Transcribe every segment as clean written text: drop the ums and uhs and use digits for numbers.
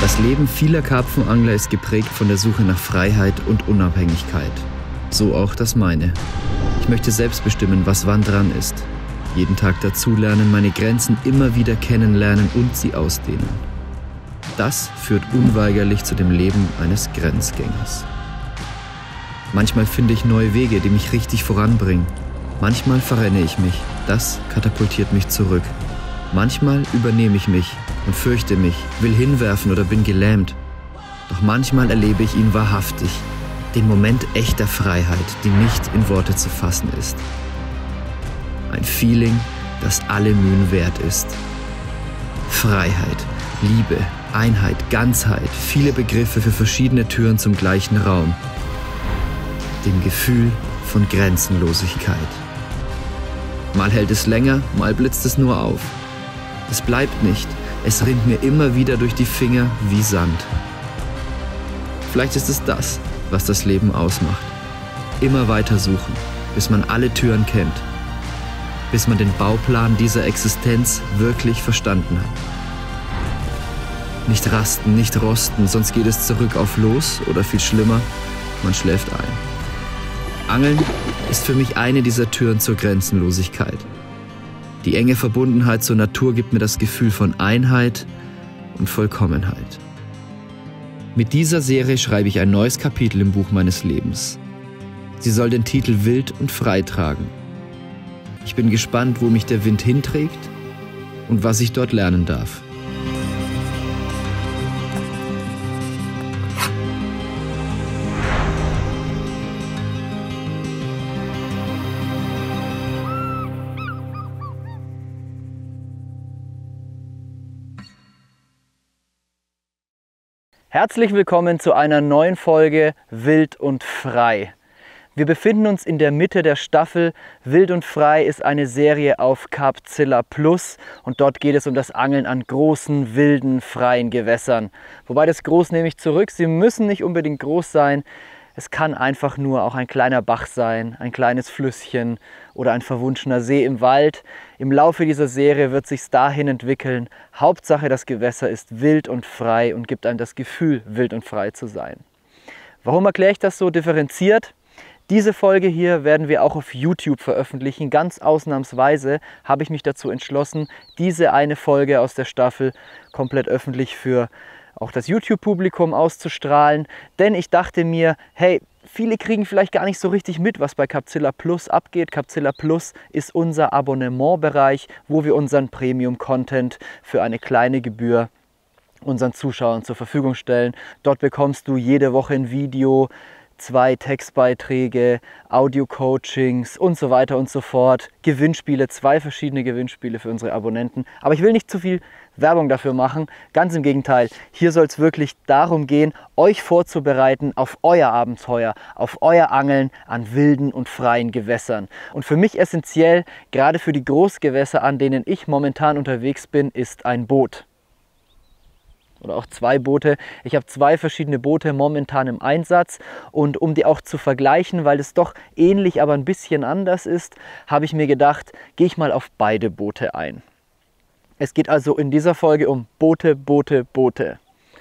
Das Leben vieler Karpfenangler ist geprägt von der Suche nach Freiheit und Unabhängigkeit. So auch das meine. Ich möchte selbst bestimmen, was wann dran ist. Jeden Tag dazulernen, meine Grenzen immer wieder kennenlernen und sie ausdehnen. Das führt unweigerlich zu dem Leben eines Grenzgängers. Manchmal finde ich neue Wege, die mich richtig voranbringen. Manchmal verrenne ich mich. Das katapultiert mich zurück. Manchmal übernehme ich mich und fürchte mich, will hinwerfen oder bin gelähmt. Doch manchmal erlebe ich ihn wahrhaftig, den Moment echter Freiheit, die nicht in Worte zu fassen ist. Ein Feeling, das alle Mühen wert ist. Freiheit, Liebe, Einheit, Ganzheit, viele Begriffe für verschiedene Türen zum gleichen Raum. Dem Gefühl von Grenzenlosigkeit. Mal hält es länger, mal blitzt es nur auf. Es bleibt nicht, es rinnt mir immer wieder durch die Finger wie Sand. Vielleicht ist es das, was das Leben ausmacht. Immer weiter suchen, bis man alle Türen kennt. Bis man den Bauplan dieser Existenz wirklich verstanden hat. Nicht rasten, nicht rosten, sonst geht es zurück auf Los oder viel schlimmer, man schläft ein. Angeln ist für mich eine dieser Türen zur Grenzenlosigkeit. Die enge Verbundenheit zur Natur gibt mir das Gefühl von Einheit und Vollkommenheit. Mit dieser Serie schreibe ich ein neues Kapitel im Buch meines Lebens. Sie soll den Titel Wild und Frei tragen. Ich bin gespannt, wo mich der Wind hinträgt und was ich dort lernen darf. Herzlich willkommen zu einer neuen Folge Wild und Frei. Wir befinden uns in der Mitte der Staffel. Wild und Frei ist eine Serie auf Carpzilla Plus und dort geht es um das Angeln an großen, wilden, freien Gewässern. Wobei das groß nehme ich zurück, sie müssen nicht unbedingt groß sein. Es kann einfach nur auch ein kleiner Bach sein, ein kleines Flüsschen oder ein verwunschener See im Wald. Im Laufe dieser Serie wird sich's dahin entwickeln. Hauptsache, das Gewässer ist wild und frei und gibt einem das Gefühl, wild und frei zu sein. Warum erkläre ich das so differenziert? Diese Folge hier werden wir auch auf YouTube veröffentlichen. Ganz ausnahmsweise habe ich mich dazu entschlossen, diese eine Folge aus der Staffel komplett öffentlich für auch das YouTube-Publikum auszustrahlen, denn ich dachte mir, hey, viele kriegen vielleicht gar nicht so richtig mit, was bei Carpzilla Plus abgeht. Carpzilla Plus ist unser Abonnementbereich, wo wir unseren Premium-Content für eine kleine Gebühr unseren Zuschauern zur Verfügung stellen. Dort bekommst du jede Woche ein Video, 2 Textbeiträge, Audio-Coachings und so weiter und so fort. Gewinnspiele, 2 verschiedene Gewinnspiele für unsere Abonnenten. Aber ich will nicht zu viel Werbung dafür machen. Ganz im Gegenteil, hier soll es wirklich darum gehen, euch vorzubereiten auf euer Abenteuer, auf euer Angeln an wilden und freien Gewässern. Und für mich essentiell, gerade für die Großgewässer, an denen ich momentan unterwegs bin, ist ein Boot. Oder auch 2 Boote. Ich habe 2 verschiedene Boote momentan im Einsatz und um die auch zu vergleichen, weil es doch ähnlich, aber ein bisschen anders ist, habe ich mir gedacht, gehe ich mal auf beide Boote ein. Es geht also in dieser Folge um Boote, Boote, Boote.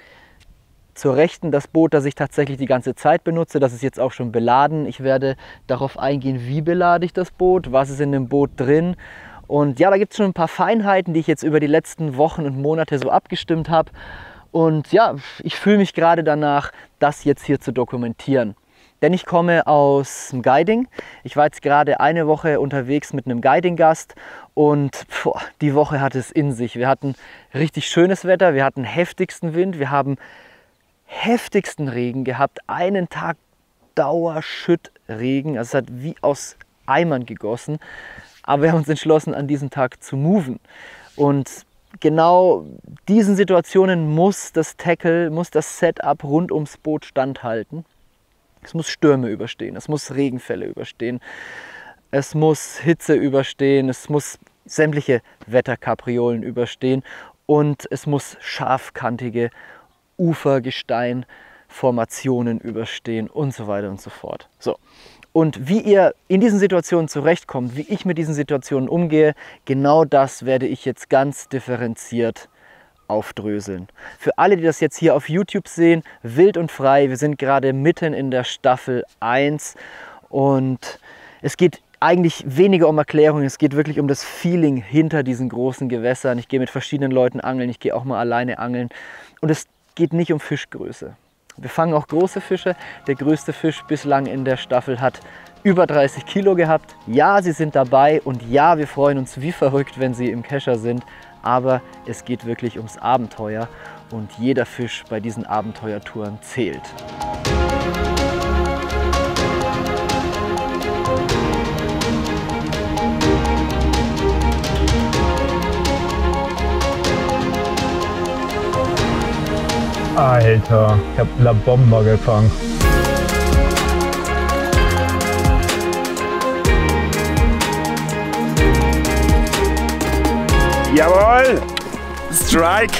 Zur Rechten das Boot, das ich tatsächlich die ganze Zeit benutze, das ist jetzt auch schon beladen. Ich werde darauf eingehen, wie belade ich das Boot, was ist in dem Boot drin. Und ja, da gibt es schon ein paar Feinheiten, die ich jetzt über die letzten Wochen und Monate so abgestimmt habe. Und ja, ich fühle mich gerade danach, das jetzt hier zu dokumentieren. Denn ich komme aus dem Guiding. Ich war jetzt gerade eine Woche unterwegs mit einem Guiding-Gast und die Woche hatte es in sich. Wir hatten richtig schönes Wetter, wir hatten heftigsten Wind, wir haben heftigsten Regen gehabt. Einen Tag Dauerschüttregen, also es hat wie aus Eimern gegossen. Aber wir haben uns entschlossen, an diesem Tag zu moven. Und genau diesen Situationen muss das Tackle, muss das Setup rund ums Boot standhalten. Es muss Stürme überstehen, es muss Regenfälle überstehen, es muss Hitze überstehen, es muss sämtliche Wetterkapriolen überstehen und es muss scharfkantige Ufergesteinformationen überstehen und so weiter und so fort. So. Und wie ihr in diesen Situationen zurechtkommt, wie ich mit diesen Situationen umgehe, genau das werde ich jetzt ganz differenziert aufdröseln. Für alle, die das jetzt hier auf YouTube sehen, Wild und Frei, wir sind gerade mitten in der Staffel 1 und es geht eigentlich weniger um Erklärungen, es geht wirklich um das Feeling hinter diesen großen Gewässern. Ich gehe mit verschiedenen Leuten angeln, ich gehe auch mal alleine angeln und es geht nicht um Fischgröße. Wir fangen auch große Fische. Der größte Fisch bislang in der Staffel hat über 30 Kilo gehabt. Ja, sie sind dabei und ja, wir freuen uns wie verrückt, wenn sie im Kescher sind. Aber es geht wirklich ums Abenteuer und jeder Fisch bei diesen Abenteuertouren zählt. Alter, ich hab La Bomba gefangen. Jawohl! Strike!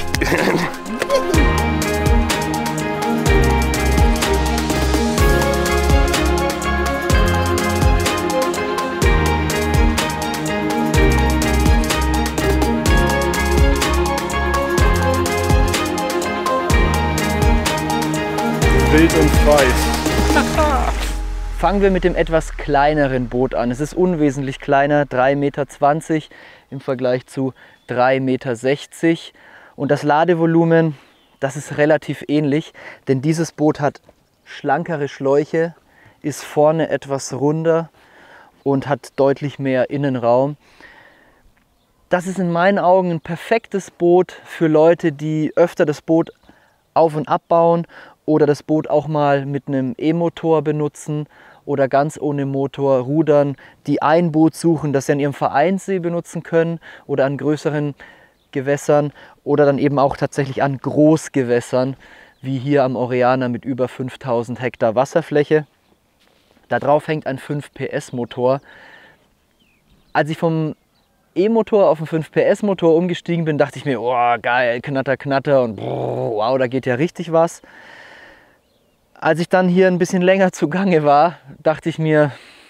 Wild und frei. Fangen wir mit dem etwas kleineren Boot an. Es ist unwesentlich kleiner, 3,20 Meter im Vergleich zu 3,60 Meter. Und das Ladevolumen, das ist relativ ähnlich, denn dieses Boot hat schlankere Schläuche, ist vorne etwas runder und hat deutlich mehr Innenraum. Das ist in meinen Augen ein perfektes Boot für Leute, die öfter das Boot auf- und abbauen oder das Boot auch mal mit einem E-Motor benutzen oder ganz ohne Motor rudern, die ein Boot suchen, das sie an ihrem Vereinssee benutzen können oder an größeren Gewässern oder dann eben auch tatsächlich an Großgewässern, wie hier am Oreana mit über 5000 Hektar Wasserfläche. Da drauf hängt ein 5 PS Motor. Als ich vom E-Motor auf einen 5 PS Motor umgestiegen bin, dachte ich mir, oh geil, Knatter, Knatter und wow, da geht ja richtig was. Als ich dann hier ein bisschen länger zugange war, dachte ich mir,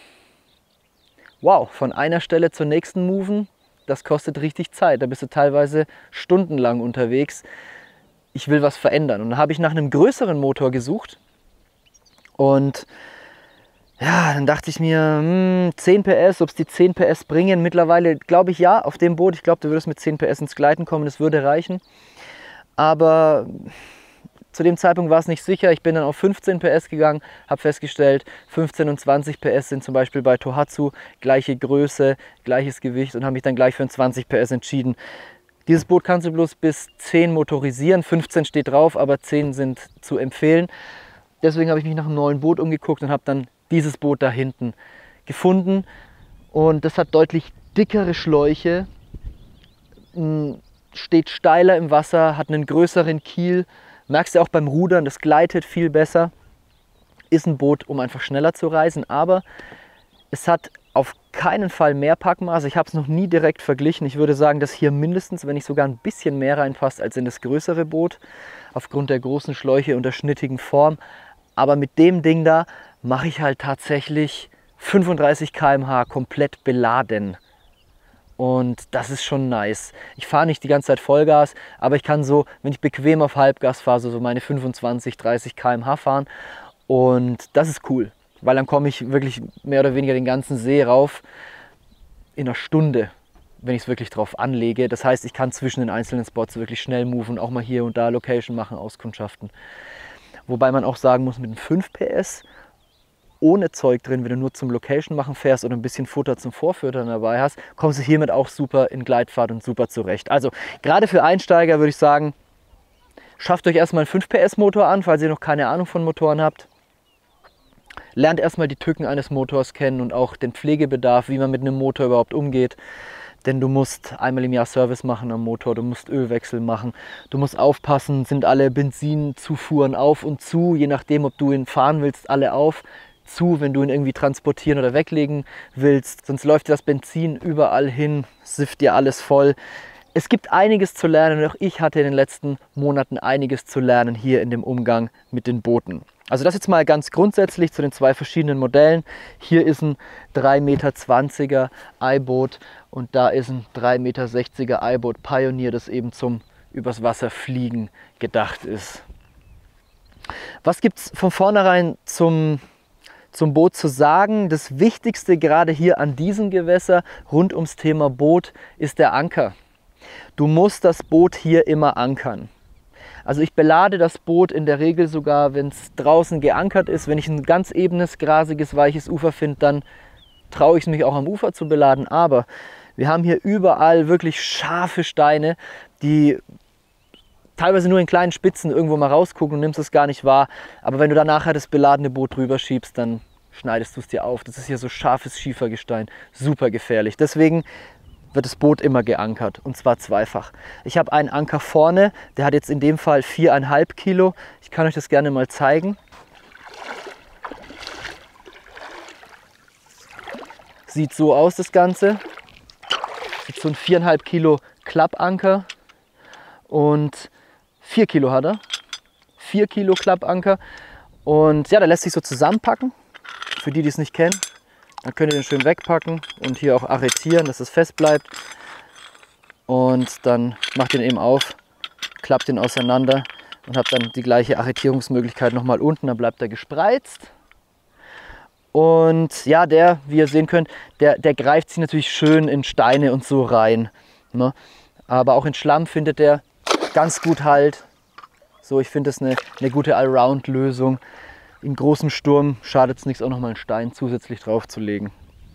wow, von einer Stelle zur nächsten moven, das kostet richtig Zeit. Da bist du teilweise stundenlang unterwegs. Ich will was verändern. Und dann habe ich nach einem größeren Motor gesucht. Und ja, dann dachte ich mir, 10 PS, ob es die 10 PS bringen. Mittlerweile glaube ich ja, auf dem Boot. Ich glaube, du würdest mit 10 PS ins Gleiten kommen, das würde reichen. Aber zu dem Zeitpunkt war es nicht sicher. Ich bin dann auf 15 PS gegangen, habe festgestellt, 15 und 20 PS sind zum Beispiel bei Tohatsu gleiche Größe, gleiches Gewicht und habe mich dann gleich für ein 20 PS entschieden. Dieses Boot kannst du bloß bis 10 motorisieren, 15 steht drauf, aber 10 sind zu empfehlen. Deswegen habe ich mich nach einem neuen Boot umgeguckt und habe dann dieses Boot da hinten gefunden. Und das hat deutlich dickere Schläuche, steht steiler im Wasser, hat einen größeren Kiel. Merkst du auch beim Rudern, das gleitet viel besser. Ist ein Boot, um einfach schneller zu reisen, aber es hat auf keinen Fall mehr Packmaß. Ich habe es noch nie direkt verglichen. Ich würde sagen, dass hier mindestens, wenn nicht sogar ein bisschen mehr reinpasst als in das größere Boot, aufgrund der großen Schläuche und der schnittigen Form. Aber mit dem Ding da mache ich halt tatsächlich 35 km/h komplett beladen. Und das ist schon nice. Ich fahre nicht die ganze Zeit Vollgas, aber ich kann so, wenn ich bequem auf Halbgas fahre, so meine 25, 30 km/h fahren. Und das ist cool, weil dann komme ich wirklich mehr oder weniger den ganzen See rauf in einer Stunde, wenn ich es wirklich drauf anlege. Das heißt, ich kann zwischen den einzelnen Spots wirklich schnell moven, auch mal hier und da Location machen, Auskundschaften. Wobei man auch sagen muss, mit einem 5 PS ohne Zeug drin, wenn du nur zum Location machen fährst oder ein bisschen Futter zum Vorfüttern dabei hast, kommst du hiermit auch super in Gleitfahrt und super zurecht. Also gerade für Einsteiger würde ich sagen, schafft euch erstmal einen 5 PS Motor an, falls ihr noch keine Ahnung von Motoren habt. Lernt erstmal die Tücken eines Motors kennen und auch den Pflegebedarf, wie man mit einem Motor überhaupt umgeht. Denn du musst einmal im Jahr Service machen am Motor, du musst Ölwechsel machen, du musst aufpassen, sind alle Benzinzufuhren auf und zu, je nachdem, ob du ihn fahren willst, alle auf, zu, wenn du ihn irgendwie transportieren oder weglegen willst. Sonst läuft dir das Benzin überall hin, sifft dir alles voll. Es gibt einiges zu lernen und auch ich hatte in den letzten Monaten einiges zu lernen hier in dem Umgang mit den Booten. Also das jetzt mal ganz grundsätzlich zu den zwei verschiedenen Modellen. Hier ist ein 3,20 Meter I-Boot und da ist ein 3,60 Meter I-Boot Pioneer, das eben zum übers Wasser fliegen gedacht ist. Was gibt es von vornherein zum Boot zu sagen? Das Wichtigste gerade hier an diesem Gewässer rund ums Thema Boot ist der Anker. Du musst das Boot hier immer ankern. Also ich belade das Boot in der Regel sogar, wenn es draußen geankert ist. Wenn ich ein ganz ebenes, grasiges, weiches Ufer finde, dann traue ich es mich auch am Ufer zu beladen. Aber wir haben hier überall wirklich scharfe Steine, die teilweise nur in kleinen Spitzen irgendwo mal rausgucken und nimmst es gar nicht wahr. Aber wenn du dann nachher das beladene Boot drüber schiebst, dann schneidest du es dir auf. Das ist hier so scharfes Schiefergestein, super gefährlich. Deswegen wird das Boot immer geankert, und zwar zweifach. Ich habe einen Anker vorne, der hat jetzt in dem Fall 4,5 Kilo. Ich kann euch das gerne mal zeigen. Sieht so aus das Ganze. Jetzt so ein 4,5 Kilo Klappanker und 4 Kilo hat er. 4 Kilo Klappanker und ja, der lässt sich so zusammenpacken. Für die, die es nicht kennen. Dann könnt ihr den schön wegpacken und hier auch arretieren, dass es fest bleibt. Und dann macht ihr ihn eben auf, klappt ihn auseinander und habt dann die gleiche Arretierungsmöglichkeit nochmal unten. Dann bleibt er gespreizt. Und ja, der, wie ihr sehen könnt, der greift sich natürlich schön in Steine und so rein. Ne? Aber auch in Schlamm findet der ganz gut Halt. So, ich finde das eine gute Allround-Lösung. In großem Sturm schadet es nichts, auch nochmal einen Stein zusätzlich drauf zu legen.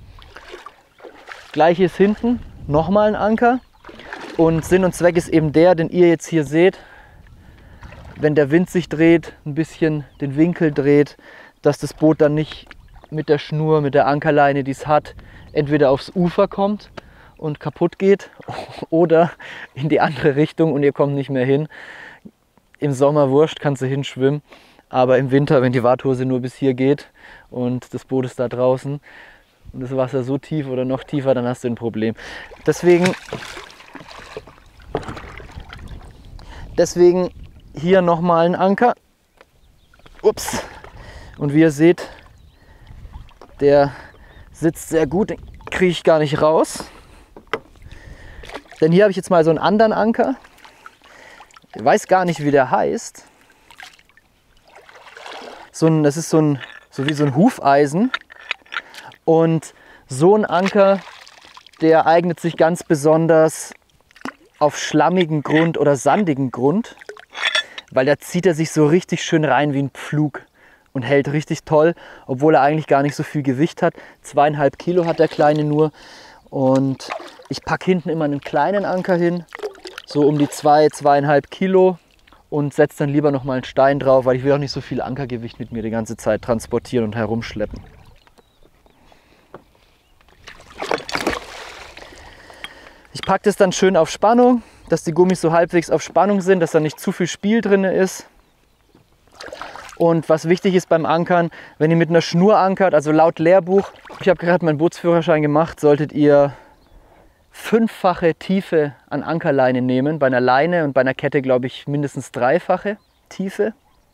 Gleich ist hinten nochmal ein Anker. Und Sinn und Zweck ist eben der, den ihr jetzt hier seht. Wenn der Wind sich dreht, ein bisschen den Winkel dreht, dass das Boot dann nicht mit der Schnur, mit der Ankerleine, die es hat, entweder aufs Ufer kommt und kaputt geht oder in die andere Richtung und ihr kommt nicht mehr hin. Im Sommer wurscht, kannst du hinschwimmen. Aber im Winter, wenn die Warthose nur bis hier geht und das Boot ist da draußen und das Wasser so tief oder noch tiefer, dann hast du ein Problem. Deswegen hier nochmal ein Anker. Ups. Und wie ihr seht, der sitzt sehr gut, den kriege ich gar nicht raus. Denn hier habe ich jetzt mal so einen anderen Anker. Ich weiß gar nicht, wie der heißt. Das ist so wie so ein Hufeisen. Und so ein Anker, der eignet sich ganz besonders auf schlammigen Grund oder sandigen Grund, weil da zieht er sich so richtig schön rein wie ein Pflug und hält richtig toll, obwohl er eigentlich gar nicht so viel Gewicht hat. 2,5 Kilo hat der Kleine nur. Und ich packe hinten immer einen kleinen Anker hin, so um die 2,5 Kilo. Und setze dann lieber noch mal einen Stein drauf, weil ich will auch nicht so viel Ankergewicht mit mir die ganze Zeit transportieren und herumschleppen. Ich packe das dann schön auf Spannung, dass die Gummis so halbwegs auf Spannung sind, dass da nicht zu viel Spiel drin ist. Und was wichtig ist beim Ankern, wenn ihr mit einer Schnur ankert, also laut Lehrbuch, ich habe gerade meinen Bootsführerschein gemacht, solltet ihr 5-fache Tiefe an Ankerleine nehmen. Bei einer Leine und bei einer Kette, glaube ich, mindestens 3-fache Tiefe.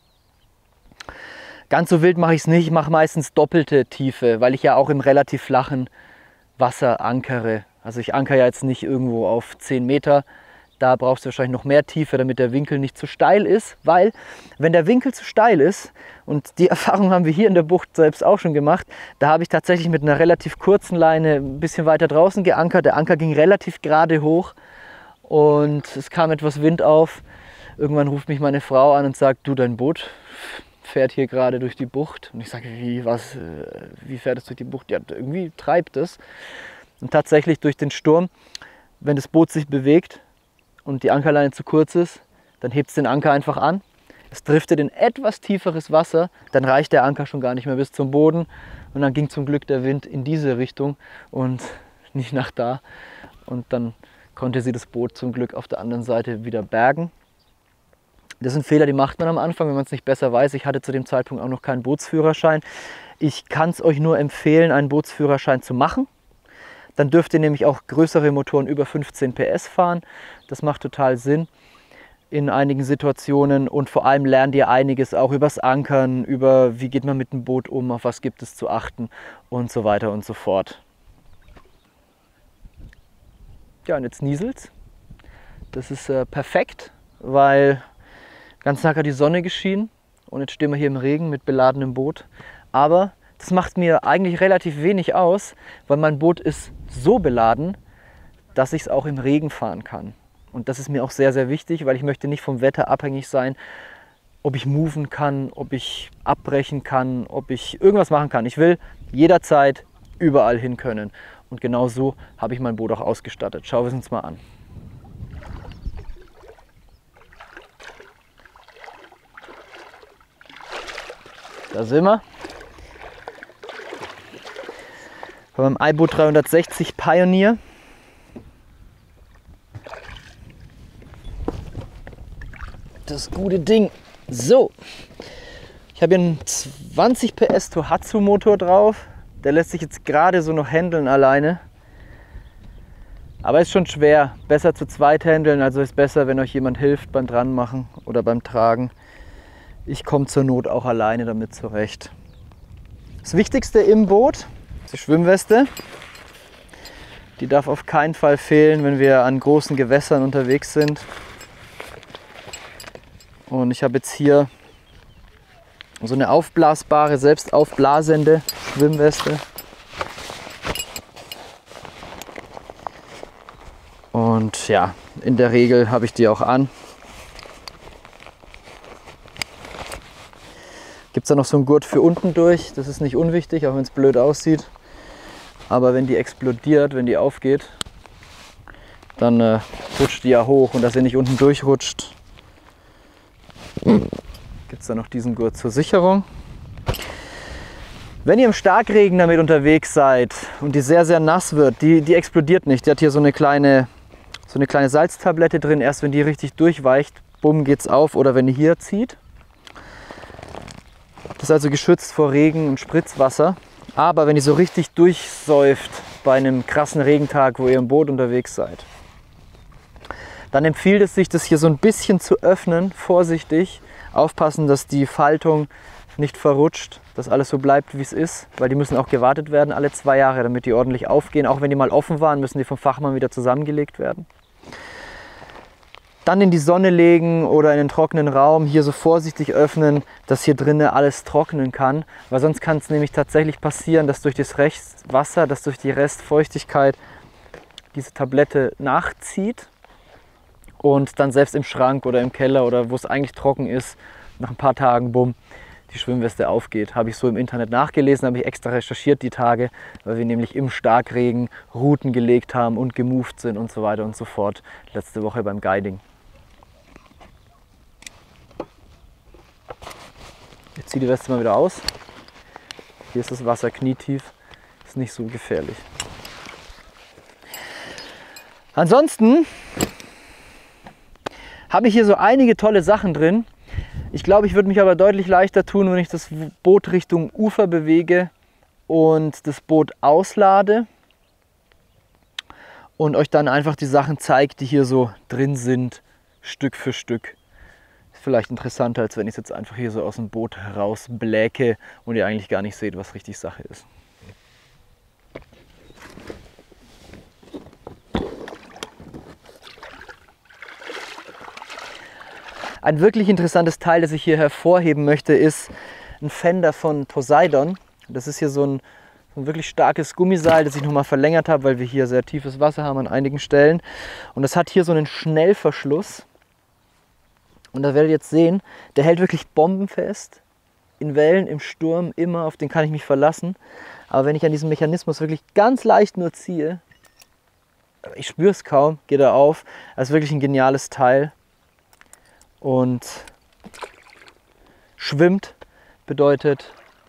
Ganz so wild mache ich es nicht. Ich mache meistens doppelte Tiefe, weil ich ja auch im relativ flachen Wasser ankere. Also ich ankere ja jetzt nicht irgendwo auf 10 Meter. Da brauchst du wahrscheinlich noch mehr Tiefe, damit der Winkel nicht zu steil ist. Weil, wenn der Winkel zu steil ist, und die Erfahrung haben wir hier in der Bucht selbst auch schon gemacht, da habe ich tatsächlich mit einer relativ kurzen Leine ein bisschen weiter draußen geankert. Der Anker ging relativ gerade hoch und es kam etwas Wind auf. Irgendwann ruft mich meine Frau an und sagt, du, dein Boot fährt hier gerade durch die Bucht. Und ich sage, wie fährt es durch die Bucht? Ja, irgendwie treibt es. Und tatsächlich durch den Sturm, wenn das Boot sich bewegt und die Ankerleine zu kurz ist, dann hebt es den Anker einfach an. Es driftet in etwas tieferes Wasser, dann reicht der Anker schon gar nicht mehr bis zum Boden. Und dann ging zum Glück der Wind in diese Richtung und nicht nach da. Und dann konnte sie das Boot zum Glück auf der anderen Seite wieder bergen. Das sind Fehler, die macht man am Anfang, wenn man es nicht besser weiß. Ich hatte zu dem Zeitpunkt auch noch keinen Bootsführerschein. Ich kann es euch nur empfehlen, einen Bootsführerschein zu machen. Dann dürft ihr nämlich auch größere Motoren über 15 PS fahren. Das macht total Sinn in einigen Situationen und vor allem lernt ihr einiges auch übers Ankern, über wie geht man mit dem Boot um, auf was gibt es zu achten und so weiter und so fort. Ja, und jetzt nieselt's. Das ist perfekt. weil ganz Tag hat die Sonne geschienen und jetzt stehen wir hier im Regen mit beladenem Boot. Aber das macht mir eigentlich relativ wenig aus, weil mein Boot ist so beladen, dass ich es auch im Regen fahren kann. Und das ist mir auch sehr, sehr wichtig, weil ich möchte nicht vom Wetter abhängig sein, ob ich moven kann, ob ich abbrechen kann, ob ich irgendwas machen kann. Ich will jederzeit überall hin können. Und genau so habe ich mein Boot auch ausgestattet. Schauen wir es uns mal an. Da sind wir. Beim iBoot 360 Pioneer. Das gute Ding. So, ich habe hier einen 20 PS Tohatsu Motor drauf. Der lässt sich jetzt gerade so noch handeln alleine. Aber ist schon schwer. Besser zu zweit handeln, also ist besser, wenn euch jemand hilft beim Dranmachen oder beim Tragen. Ich komme zur Not auch alleine damit zurecht. Das Wichtigste im Boot ist die Schwimmweste. Die darf auf keinen Fall fehlen, wenn wir an großen Gewässern unterwegs sind. Und ich habe jetzt hier so eine aufblasbare, selbst aufblasende Schwimmweste. Und ja, in der Regel habe ich die auch an. Gibt es da noch so einen Gurt für unten durch, das ist nicht unwichtig, auch wenn es blöd aussieht. Aber wenn die explodiert, wenn die aufgeht, dann rutscht die ja hoch und dass ihr nicht unten durchrutscht, gibt es da noch diesen Gurt zur Sicherung. Wenn ihr im Starkregen damit unterwegs seid und die sehr, sehr nass wird, die explodiert nicht. Die hat hier so eine kleine Salztablette drin. Erst wenn die richtig durchweicht, bumm, geht's auf. Oder wenn ihr hier zieht. Das ist also geschützt vor Regen und Spritzwasser. Aber wenn die so richtig durchsäuft bei einem krassen Regentag, wo ihr im Boot unterwegs seid, dann empfiehlt es sich, das hier so ein bisschen zu öffnen, vorsichtig. Aufpassen, dass die Faltung nicht verrutscht, dass alles so bleibt, wie es ist, weil die müssen auch gewartet werden alle 2 Jahre, damit die ordentlich aufgehen. Auch wenn die mal offen waren, müssen die vom Fachmann wieder zusammengelegt werden. Dann in die Sonne legen oder in einen trockenen Raum, hier so vorsichtig öffnen, dass hier drinnen alles trocknen kann, weil sonst kann es nämlich tatsächlich passieren, dass durch das Restwasser, dass durch die Restfeuchtigkeit diese Tablette nachzieht und dann selbst im Schrank oder im Keller oder wo es eigentlich trocken ist, nach ein paar Tagen, bumm, die Schwimmweste aufgeht. Habe ich so im Internet nachgelesen, habe ich extra recherchiert die Tage, weil wir nämlich im Starkregen Routen gelegt haben und gemoved sind und so weiter und so fort. Letzte Woche beim Guiding. Ich ziehe die Weste mal wieder aus. Hier ist das Wasser knietief, ist nicht so gefährlich. Ansonsten habe ich hier so einige tolle Sachen drin. Ich glaube, ich würde mich aber deutlich leichter tun, wenn ich das Boot Richtung Ufer bewege und das Boot auslade und euch dann einfach die Sachen zeigt, die hier so drin sind, Stück für Stück. Ist vielleicht interessanter, als wenn ich es jetzt einfach hier so aus dem Boot herausbläke und ihr eigentlich gar nicht seht, was richtig Sache ist. Ein wirklich interessantes Teil, das ich hier hervorheben möchte, ist ein Fender von Poseidon. Das ist hier so ein wirklich starkes Gummiseil, das ich nochmal verlängert habe, weil wir hier sehr tiefes Wasser haben an einigen Stellen. Und das hat hier so einen Schnellverschluss. Und da werdet ihr jetzt sehen, der hält wirklich bombenfest. In Wellen, im Sturm, immer, auf den kann ich mich verlassen. Aber wenn ich an diesem Mechanismus wirklich ganz leicht nur ziehe, ich spüre es kaum, geht er auf. Das ist wirklich ein geniales Teil. Und schwimmt bedeutet,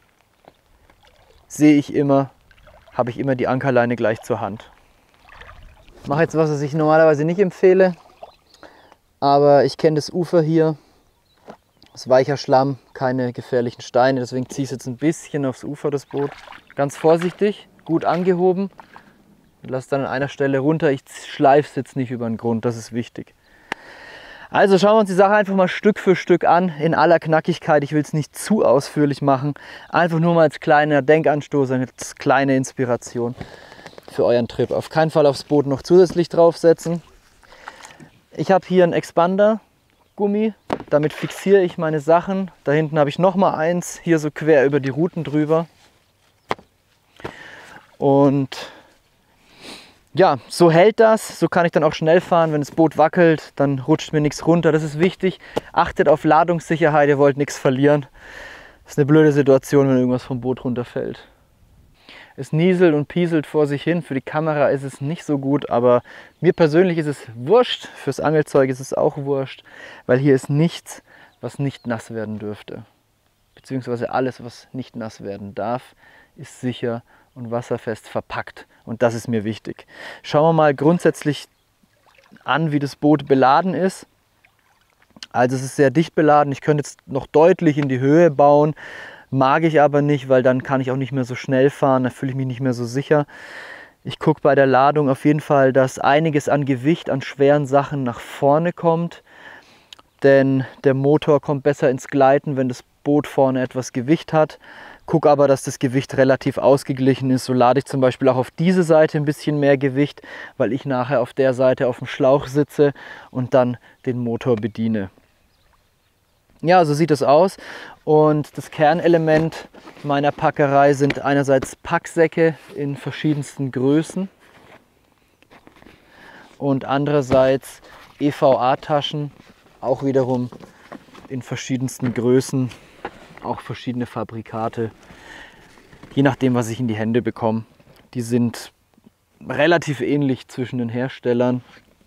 sehe ich immer, habe ich immer die Ankerleine gleich zur Hand. Ich mache jetzt was ich normalerweise nicht empfehle, aber ich kenne das Ufer hier, das ist weicher Schlamm, keine gefährlichen Steine, deswegen ziehe ich es jetzt ein bisschen aufs Ufer, das Boot. Ganz vorsichtig, gut angehoben, lasse dann an einer Stelle runter, ich schleife es jetzt nicht über den Grund, das ist wichtig. Also schauen wir uns die Sache einfach mal Stück für Stück an, in aller Knackigkeit. Ich will es nicht zu ausführlich machen, einfach nur mal als kleiner Denkanstoß, als kleine Inspiration für euren Trip. Auf keinen Fall aufs Boot noch zusätzlich draufsetzen. Ich habe hier einen Expander, Packgummi. Damit fixiere ich meine Sachen. Da hinten habe ich nochmal eins, hier so quer über die Ruten drüber. Und ja, so hält das. So kann ich dann auch schnell fahren. Wenn das Boot wackelt, dann rutscht mir nichts runter. Das ist wichtig. Achtet auf Ladungssicherheit, ihr wollt nichts verlieren. Das ist eine blöde Situation, wenn irgendwas vom Boot runterfällt. Es nieselt und pieselt vor sich hin. Für die Kamera ist es nicht so gut, aber mir persönlich ist es wurscht. Fürs Angelzeug ist es auch wurscht, weil hier ist nichts, was nicht nass werden dürfte. Beziehungsweise alles, was nicht nass werden darf, ist sicher und wasserfest verpackt. Und das ist mir wichtig. Schauen wir mal grundsätzlich an, wie das Boot beladen ist. Also es ist sehr dicht beladen. Ich könnte jetzt noch deutlich in die Höhe bauen. Mag ich aber nicht, weil dann kann ich auch nicht mehr so schnell fahren, da fühle ich mich nicht mehr so sicher. Ich gucke bei der Ladung auf jeden Fall, dass einiges an Gewicht, an schweren Sachen nach vorne kommt. Denn der Motor kommt besser ins Gleiten, wenn das Boot vorne etwas Gewicht hat. Gucke aber, dass das Gewicht relativ ausgeglichen ist. So lade ich zum Beispiel auch auf diese Seite ein bisschen mehr Gewicht, weil ich nachher auf der Seite auf dem Schlauch sitze und dann den Motor bediene. Ja, so sieht es aus. Und das Kernelement meiner Packerei sind einerseits Packsäcke in verschiedensten Größen und andererseits EVA-Taschen, auch wiederum in verschiedensten Größen, auch verschiedene Fabrikate, je nachdem, was ich in die Hände bekomme. Die sind relativ ähnlich zwischen den Herstellern.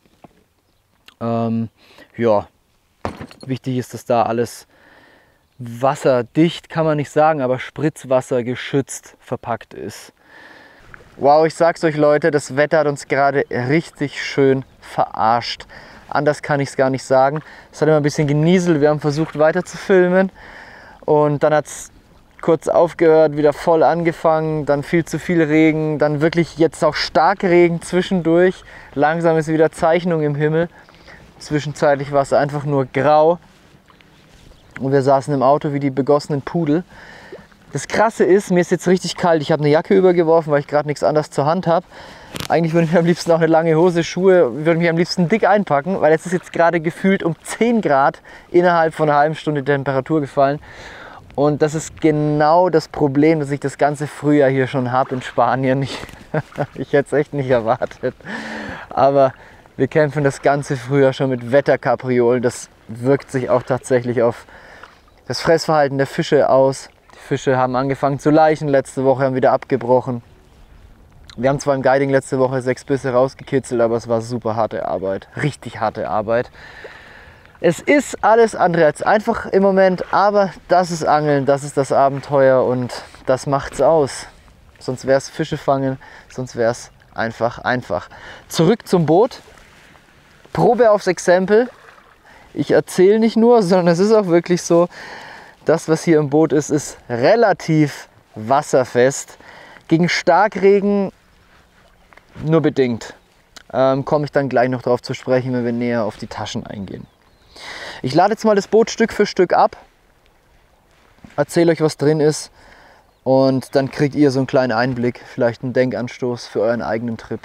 Ja. Wichtig ist, dass da alles wasserdicht, kann man nicht sagen, aber Spritzwasser geschützt verpackt ist. Wow, ich sag's euch Leute, das Wetter hat uns gerade richtig schön verarscht. Anders kann ich es gar nicht sagen. Es hat immer ein bisschen genieselt, wir haben versucht weiter zu filmen und dann hat es kurz aufgehört, wieder voll angefangen, dann viel zu viel Regen, dann wirklich jetzt auch stark Regen zwischendurch. Langsam ist wieder Zeichnung im Himmel. Zwischenzeitlich war es einfach nur grau und wir saßen im Auto wie die begossenen Pudel. Das Krasse ist, mir ist jetzt richtig kalt. Ich habe eine Jacke übergeworfen, weil ich gerade nichts anderes zur Hand habe. Eigentlich würde ich mir am liebsten auch eine lange Hose, Schuhe, würde mich am liebsten dick einpacken, weil es ist jetzt gerade gefühlt um 10 Grad innerhalb von einer halben Stunde die Temperatur gefallen. Und das ist genau das Problem, das ich das ganze Frühjahr hier schon habe in Spanien. Ich hätte es echt nicht erwartet. Aber wir kämpfen das ganze Frühjahr schon mit Wetterkapriolen. Das wirkt sich auch tatsächlich auf das Fressverhalten der Fische aus. Die Fische haben angefangen zu laichen letzte Woche, haben wieder abgebrochen. Wir haben zwar im Guiding letzte Woche 6 Bisse rausgekitzelt, aber es war super harte Arbeit. Richtig harte Arbeit. Es ist alles andere als einfach im Moment, aber das ist Angeln, das ist das Abenteuer und das macht's aus. Sonst wäre es Fische fangen, sonst wäre es einfach. Zurück zum Boot. Probe aufs Exempel. Ich erzähle nicht nur, sondern es ist auch wirklich so, das, was hier im Boot ist, ist relativ wasserfest. Gegen Starkregen nur bedingt. Komme ich dann gleich noch darauf zu sprechen, wenn wir näher auf die Taschen eingehen. Ich lade jetzt mal das Boot Stück für Stück ab, erzähle euch, was drin ist und dann kriegt ihr so einen kleinen Einblick, vielleicht einen Denkanstoß für euren eigenen Trip.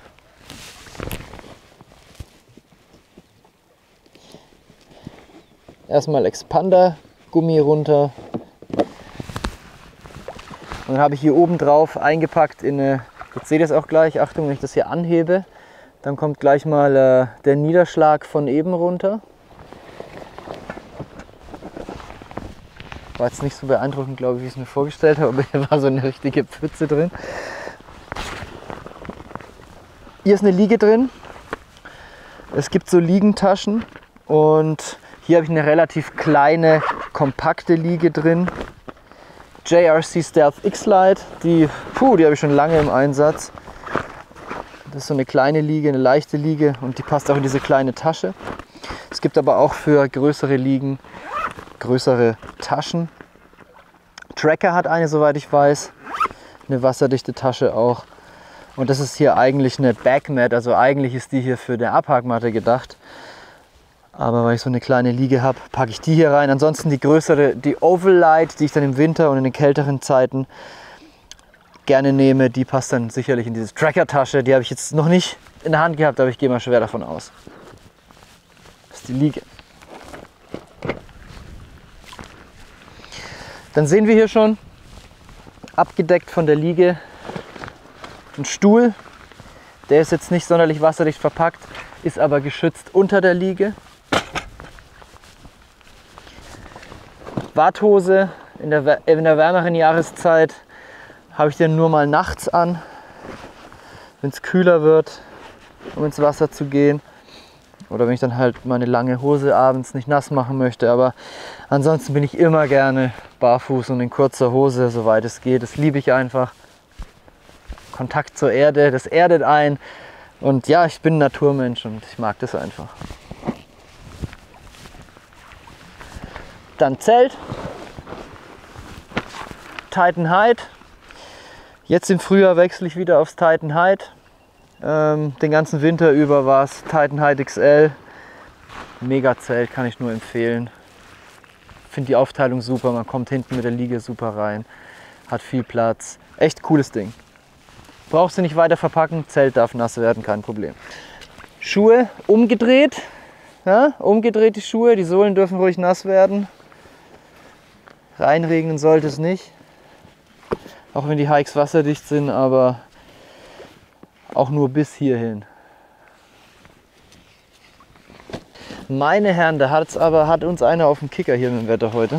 Erstmal Expander-Gummi runter. Und dann habe ich hier oben drauf eingepackt in eine, jetzt seht ihr es auch gleich, Achtung, wenn ich das hier anhebe, dann kommt gleich mal der Niederschlag von eben runter. War jetzt nicht so beeindruckend, glaube ich, wie ich es mir vorgestellt habe, aber hier war so eine richtige Pfütze drin. Hier ist eine Liege drin. Es gibt so Liegentaschen und hier habe ich eine relativ kleine, kompakte Liege drin. JRC Stealth X-Lite, die habe ich schon lange im Einsatz. Das ist so eine kleine Liege, eine leichte Liege und die passt auch in diese kleine Tasche. Es gibt aber auch für größere Liegen größere Taschen. Tracker hat eine, soweit ich weiß, eine wasserdichte Tasche auch. Und das ist hier eigentlich eine Backmat, also eigentlich ist die hier für eine Abhakmatte gedacht. Aber weil ich so eine kleine Liege habe, packe ich die hier rein. Ansonsten die größere, die Overlight, die ich dann im Winter und in den kälteren Zeiten gerne nehme, die passt dann sicherlich in diese Tracker-Tasche. Die habe ich jetzt noch nicht in der Hand gehabt, aber ich gehe mal schwer davon aus. Das ist die Liege. Dann sehen wir hier schon, abgedeckt von der Liege, ein Stuhl. Der ist jetzt nicht sonderlich wasserdicht verpackt, ist aber geschützt unter der Liege. Badhose, in der wärmeren Jahreszeit habe ich den nur mal nachts an, wenn es kühler wird, um ins Wasser zu gehen. Oder wenn ich dann halt meine lange Hose abends nicht nass machen möchte. Aber ansonsten bin ich immer gerne barfuß und in kurzer Hose, soweit es geht. Das liebe ich einfach. Kontakt zur Erde, das erdet ein. Und ja, ich bin ein Naturmensch und ich mag das einfach. Dann Zelt. Titan Hide. Jetzt im Frühjahr wechsle ich wieder aufs Titan Hide. Den ganzen Winter über war es Titan Hide XL. Mega Zelt, kann ich nur empfehlen. Finde die Aufteilung super, man kommt hinten mit der Liege super rein. Hat viel Platz. Echt cooles Ding. Brauchst du nicht weiter verpacken, Zelt darf nass werden, kein Problem. Schuhe umgedreht. Ja, umgedreht die Schuhe, die Sohlen dürfen ruhig nass werden. Reinregnen sollte es nicht. Auch wenn die Hikes wasserdicht sind, aber auch nur bis hierhin. Meine Herren, da hat uns einer auf dem Kicker hier mit dem Wetter heute.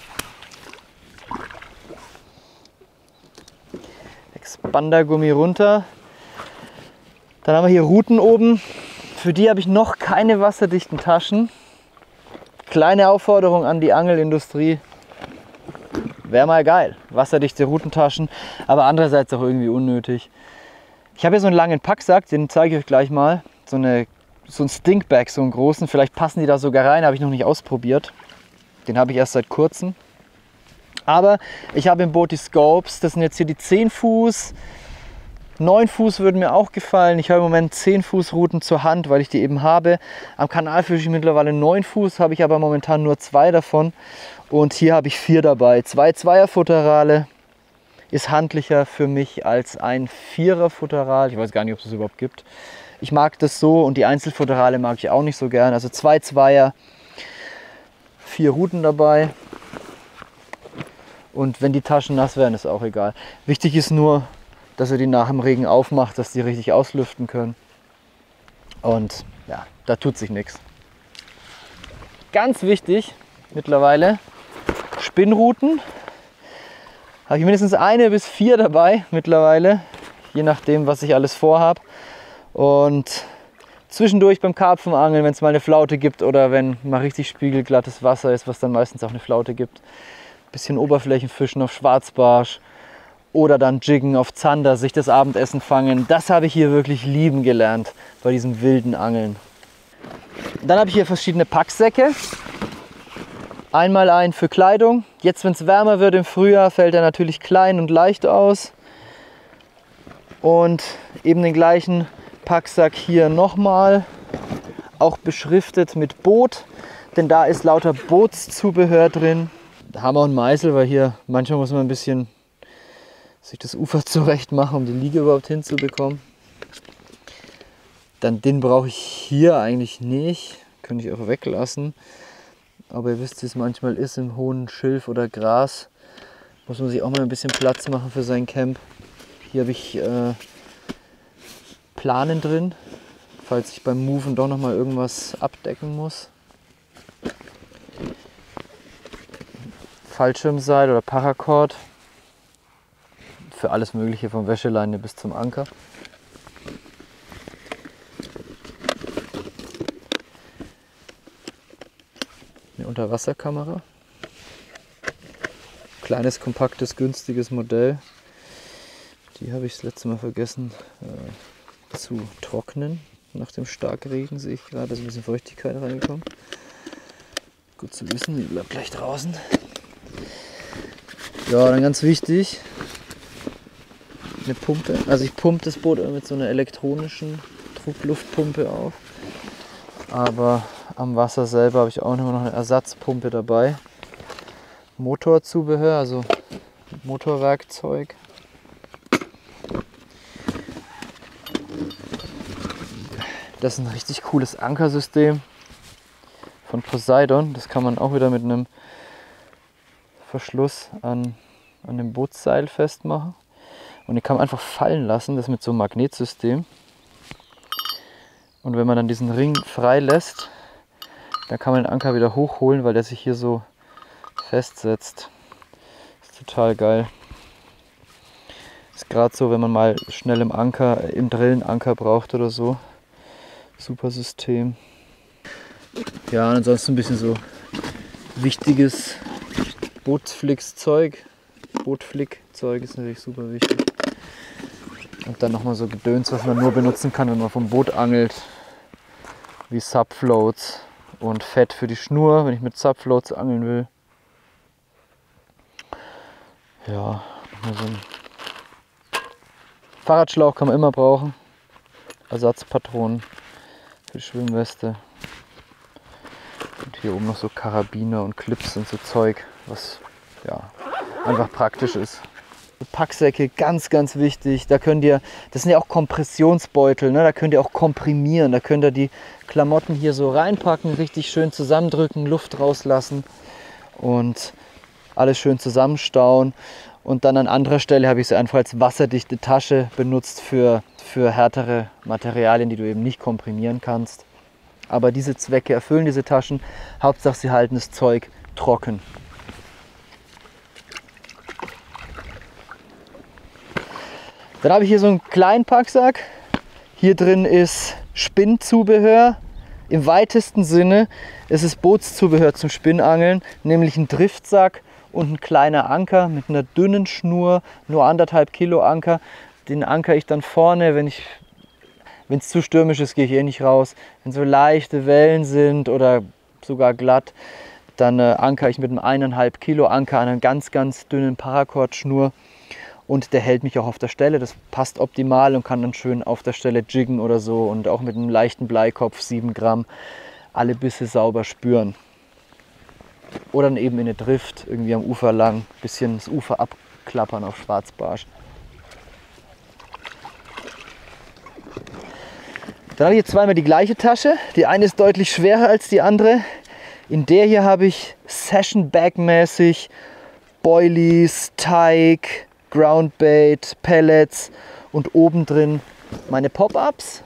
Expandergummi runter. Dann haben wir hier Ruten oben. Für die habe ich noch keine wasserdichten Taschen. Kleine Aufforderung an die Angelindustrie. Wäre mal geil. Wasserdichte Rutentaschen, aber andererseits auch irgendwie unnötig. Ich habe hier so einen langen Packsack, den zeige ich euch gleich mal. So ein Stinkbag, so einen großen. Vielleicht passen die da sogar rein, habe ich noch nicht ausprobiert. Den habe ich erst seit kurzem. Aber ich habe im Boot die Scopes. Das sind jetzt hier die 10 Fuß. 9 Fuß würden mir auch gefallen. Ich habe im Moment 10 Fuß Ruten zur Hand, weil ich die eben habe. Am Kanal fische ich mittlerweile 9 Fuß, habe ich aber momentan nur 2 davon. Und hier habe ich 4 dabei. 2 Zweierfutterale. Ist handlicher für mich als ein 4er Futteral. Ich weiß gar nicht, ob es das überhaupt gibt. Ich mag das so und die Einzelfutterale mag ich auch nicht so gern. Also 2 Zweier, 4 Ruten dabei. Und wenn die Taschen nass werden, ist auch egal. Wichtig ist nur, dass ihr die nach dem Regen aufmacht, dass die richtig auslüften können. Und ja, da tut sich nichts. Ganz wichtig mittlerweile, Spinnruten. Habe ich mindestens 1 bis 4 dabei mittlerweile, je nachdem, was ich alles vorhabe. Und zwischendurch beim Karpfenangeln, wenn es mal eine Flaute gibt oder wenn mal richtig spiegelglattes Wasser ist, was dann meistens auch eine Flaute gibt, bisschen Oberflächenfischen auf Schwarzbarsch oder dann Jiggen auf Zander, sich das Abendessen fangen. Das habe ich hier wirklich lieben gelernt bei diesem wilden Angeln. Dann habe ich hier verschiedene Packsäcke. Einmal einen für Kleidung. Jetzt, wenn es wärmer wird im Frühjahr, fällt er natürlich klein und leicht aus. Und eben den gleichen Packsack hier nochmal, auch beschriftet mit Boot, denn da ist lauter Bootszubehör drin. Hammer und Meißel, weil hier manchmal muss man ein bisschen sich das Ufer zurecht machen, um die Liege überhaupt hinzubekommen. Dann den brauche ich hier eigentlich nicht, könnte ich auch weglassen. Aber ihr wisst, wie es manchmal ist im hohen Schilf oder Gras. Muss man sich auch mal ein bisschen Platz machen für sein Camp. Hier habe ich Planen drin, falls ich beim Moven doch noch mal irgendwas abdecken muss. Fallschirmseil oder Paracord. Für alles Mögliche, von Wäscheleine bis zum Anker. Eine Unterwasserkamera. Kleines, kompaktes, günstiges Modell. Die habe ich das letzte Mal vergessen zu trocknen. Nach dem Starkregen sehe ich gerade, dass ein bisschen Feuchtigkeit reingekommen. Gut zu wissen, die bleibt gleich draußen. Ja, dann ganz wichtig, eine Pumpe. Also ich pumpe das Boot mit so einer elektronischen Druckluftpumpe auf. Aber am Wasser selber habe ich auch noch eine Ersatzpumpe dabei. Motorzubehör, also Motorwerkzeug. Das ist ein richtig cooles Ankersystem von Poseidon. Das kann man auch wieder mit einem Verschluss an dem Bootsseil festmachen. Und den kann man einfach fallen lassen, das mit so einem Magnetsystem. Und wenn man dann diesen Ring frei lässt, dann kann man den Anker wieder hochholen, weil der sich hier so festsetzt. Das ist total geil. Ist gerade so, wenn man mal schnell im Drillen Anker braucht oder so. Super System. Ja, und ansonsten ein bisschen so wichtiges Bootflickzeug. Bootflickzeug ist natürlich super wichtig. Und dann nochmal so Gedöns, was man nur benutzen kann, wenn man vom Boot angelt. Wie Subfloats und Fett für die Schnur, wenn ich mit Subfloats angeln will. Ja, so ein Fahrradschlauch kann man immer brauchen. Ersatzpatronen für die Schwimmweste. Und hier oben noch so Karabiner und Clips und so Zeug, was ja einfach praktisch ist. Packsäcke, ganz, ganz wichtig. Da könnt ihr, das sind ja auch Kompressionsbeutel, ne? Da könnt ihr auch komprimieren. Da könnt ihr die Klamotten hier so reinpacken, richtig schön zusammendrücken, Luft rauslassen und alles schön zusammenstauen. Und dann an anderer Stelle habe ich sie einfach als wasserdichte Tasche benutzt für härtere Materialien, die du eben nicht komprimieren kannst. Aber diese Zwecke erfüllen diese Taschen. Hauptsache sie halten das Zeug trocken. Dann habe ich hier so einen kleinen Packsack. Hier drin ist Spinnzubehör. Im weitesten Sinne ist es Bootszubehör zum Spinnangeln, nämlich ein Driftsack und ein kleiner Anker mit einer dünnen Schnur, nur 1,5 Kilo Anker. Den anker ich dann vorne, wenn es zu stürmisch ist, gehe ich eh nicht raus. Wenn so leichte Wellen sind oder sogar glatt, dann anker ich mit einem 1,5 Kilo Anker an einer ganz, ganz dünnen Paracord-Schnur. Und der hält mich auch auf der Stelle, das passt optimal und kann dann schön auf der Stelle jiggen oder so. Und auch mit einem leichten Bleikopf, 7 Gramm, alle Bisse sauber spüren. Oder dann eben in eine Drift, irgendwie am Ufer lang, bisschen das Ufer abklappern auf Schwarzbarsch. Dann habe ich jetzt zweimal die gleiche Tasche. Die eine ist deutlich schwerer als die andere. In der hier habe ich Session Bag mäßig Boilies, Teig, Groundbait, Pellets und oben drin meine Pop-Ups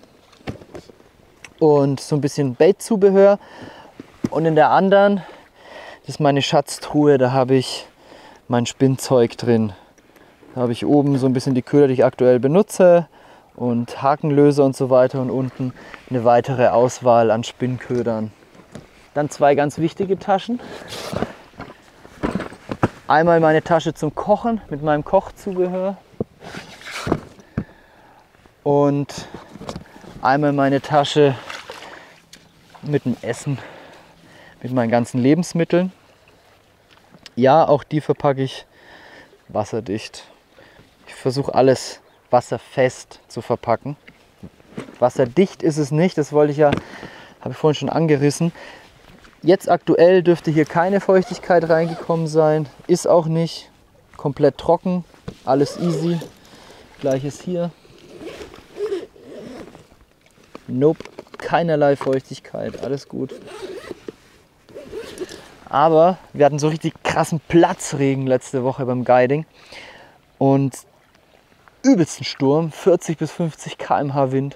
und so ein bisschen Bait-Zubehör. Und in der anderen, das ist meine Schatztruhe, da habe ich mein Spinnzeug drin. Da habe ich oben so ein bisschen die Köder, die ich aktuell benutze und Hakenlöser und so weiter und unten eine weitere Auswahl an Spinnködern. Dann 2 ganz wichtige Taschen. Einmal meine Tasche zum Kochen mit meinem Kochzubehör und einmal meine Tasche mit dem Essen, mit meinen ganzen Lebensmitteln. Ja, auch die verpacke ich wasserdicht. Ich versuche alles wasserfest zu verpacken. Wasserdicht ist es nicht, das wollte ich ja, habe ich vorhin schon angerissen. Jetzt aktuell dürfte hier keine Feuchtigkeit reingekommen sein, ist auch nicht, komplett trocken, alles easy. Gleiches hier. Nope, keinerlei Feuchtigkeit, alles gut. Aber wir hatten so richtig krassen Platzregen letzte Woche beim Guiding und übelsten Sturm, 40 bis 50 km/h Wind.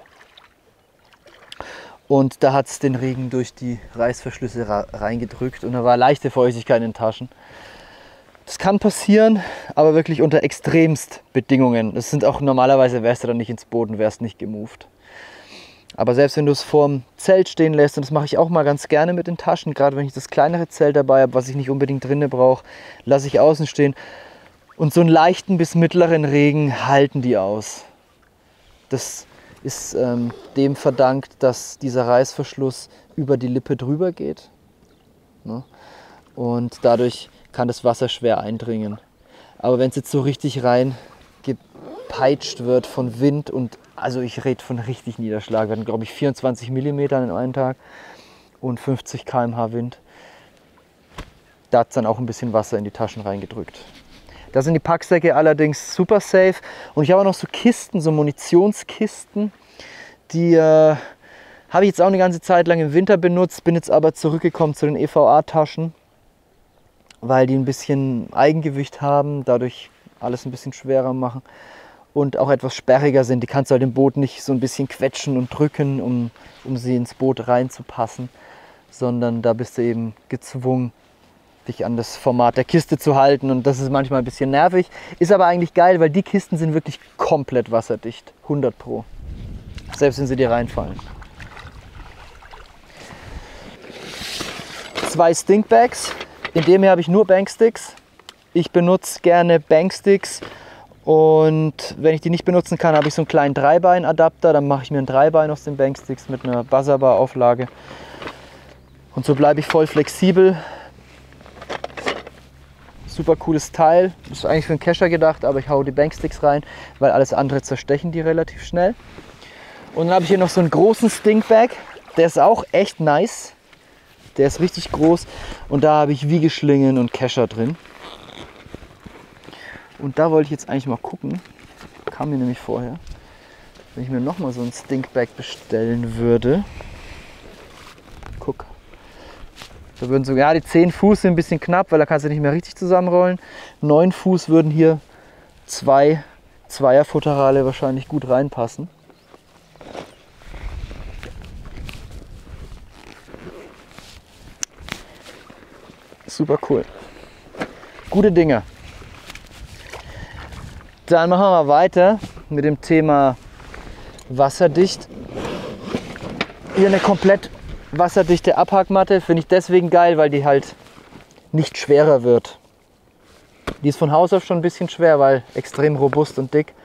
Und da hat es den Regen durch die Reißverschlüsse reingedrückt und da war leichte Feuchtigkeit in den Taschen. Das kann passieren, aber wirklich unter extremst Bedingungen. Das sind auch normalerweise, wärst du dann nicht ins Boot und wärst nicht gemoved. Aber selbst wenn du es vorm Zelt stehen lässt, und das mache ich auch mal ganz gerne mit den Taschen, gerade wenn ich das kleinere Zelt dabei habe, was ich nicht unbedingt drinnen brauche, lasse ich außen stehen. Und so einen leichten bis mittleren Regen halten die aus. Das ist dem verdankt, dass dieser Reißverschluss über die Lippe drüber geht. Ne? Und dadurch kann das Wasser schwer eindringen. Aber wenn es jetzt so richtig rein gepeitscht wird von Wind und also ich rede von richtig Niederschlag, wir hatten glaube ich 24 mm in einem Tag und 50 km/h Wind. Da hat es dann auch ein bisschen Wasser in die Taschen reingedrückt. Da sind die Packsäcke allerdings super safe. Und ich habe auch noch so Kisten, so Munitionskisten. Die habe ich jetzt auch eine ganze Zeit lang im Winter benutzt, bin jetzt aber zurückgekommen zu den EVA-Taschen. weil die ein bisschen Eigengewicht haben, dadurch alles ein bisschen schwerer machen und auch etwas sperriger sind. Die kannst du halt im Boot nicht so ein bisschen quetschen und drücken, um sie ins Boot reinzupassen, sondern da bist du eben gezwungen, dich an das Format der Kiste zu halten, und das ist manchmal ein bisschen nervig, ist aber eigentlich geil, weil die Kisten sind wirklich komplett wasserdicht, 100 Pro, selbst wenn sie dir reinfallen. 2 Stinkbags, in dem hier habe ich nur Banksticks. Ich benutze gerne Banksticks, und wenn ich die nicht benutzen kann, habe ich so einen kleinen Dreibein-Adapter, dann mache ich mir ein Dreibein aus den Banksticks mit einer Buzzerbar-Auflage, und so bleibe ich voll flexibel. Super cooles Teil, das ist eigentlich für einen Kescher gedacht, aber ich hau die Banksticks rein, weil alles andere zerstechen die relativ schnell. Und dann habe ich hier noch so einen großen Stinkbag, der ist auch echt nice, der ist richtig groß, und da habe ich Wiegeschlingen und Kescher drin. Und da wollte ich jetzt eigentlich mal gucken, kam mir nämlich vorher, wenn ich mir nochmal so einen Stinkbag bestellen würde. Guck. Da würden sogar die 10 Fuß sind ein bisschen knapp, weil da kannst du nicht mehr richtig zusammenrollen. 9 Fuß würden hier 2 Zweierfutterale wahrscheinlich gut reinpassen. Super cool. Gute Dinge. Dann machen wir mal weiter mit dem Thema wasserdicht. Hier eine komplett wasserdichte Abhackmatte, finde ich deswegen geil, weil die halt nicht schwerer wird. Die ist von Haus aus schon ein bisschen schwer, weil extrem robust und dick,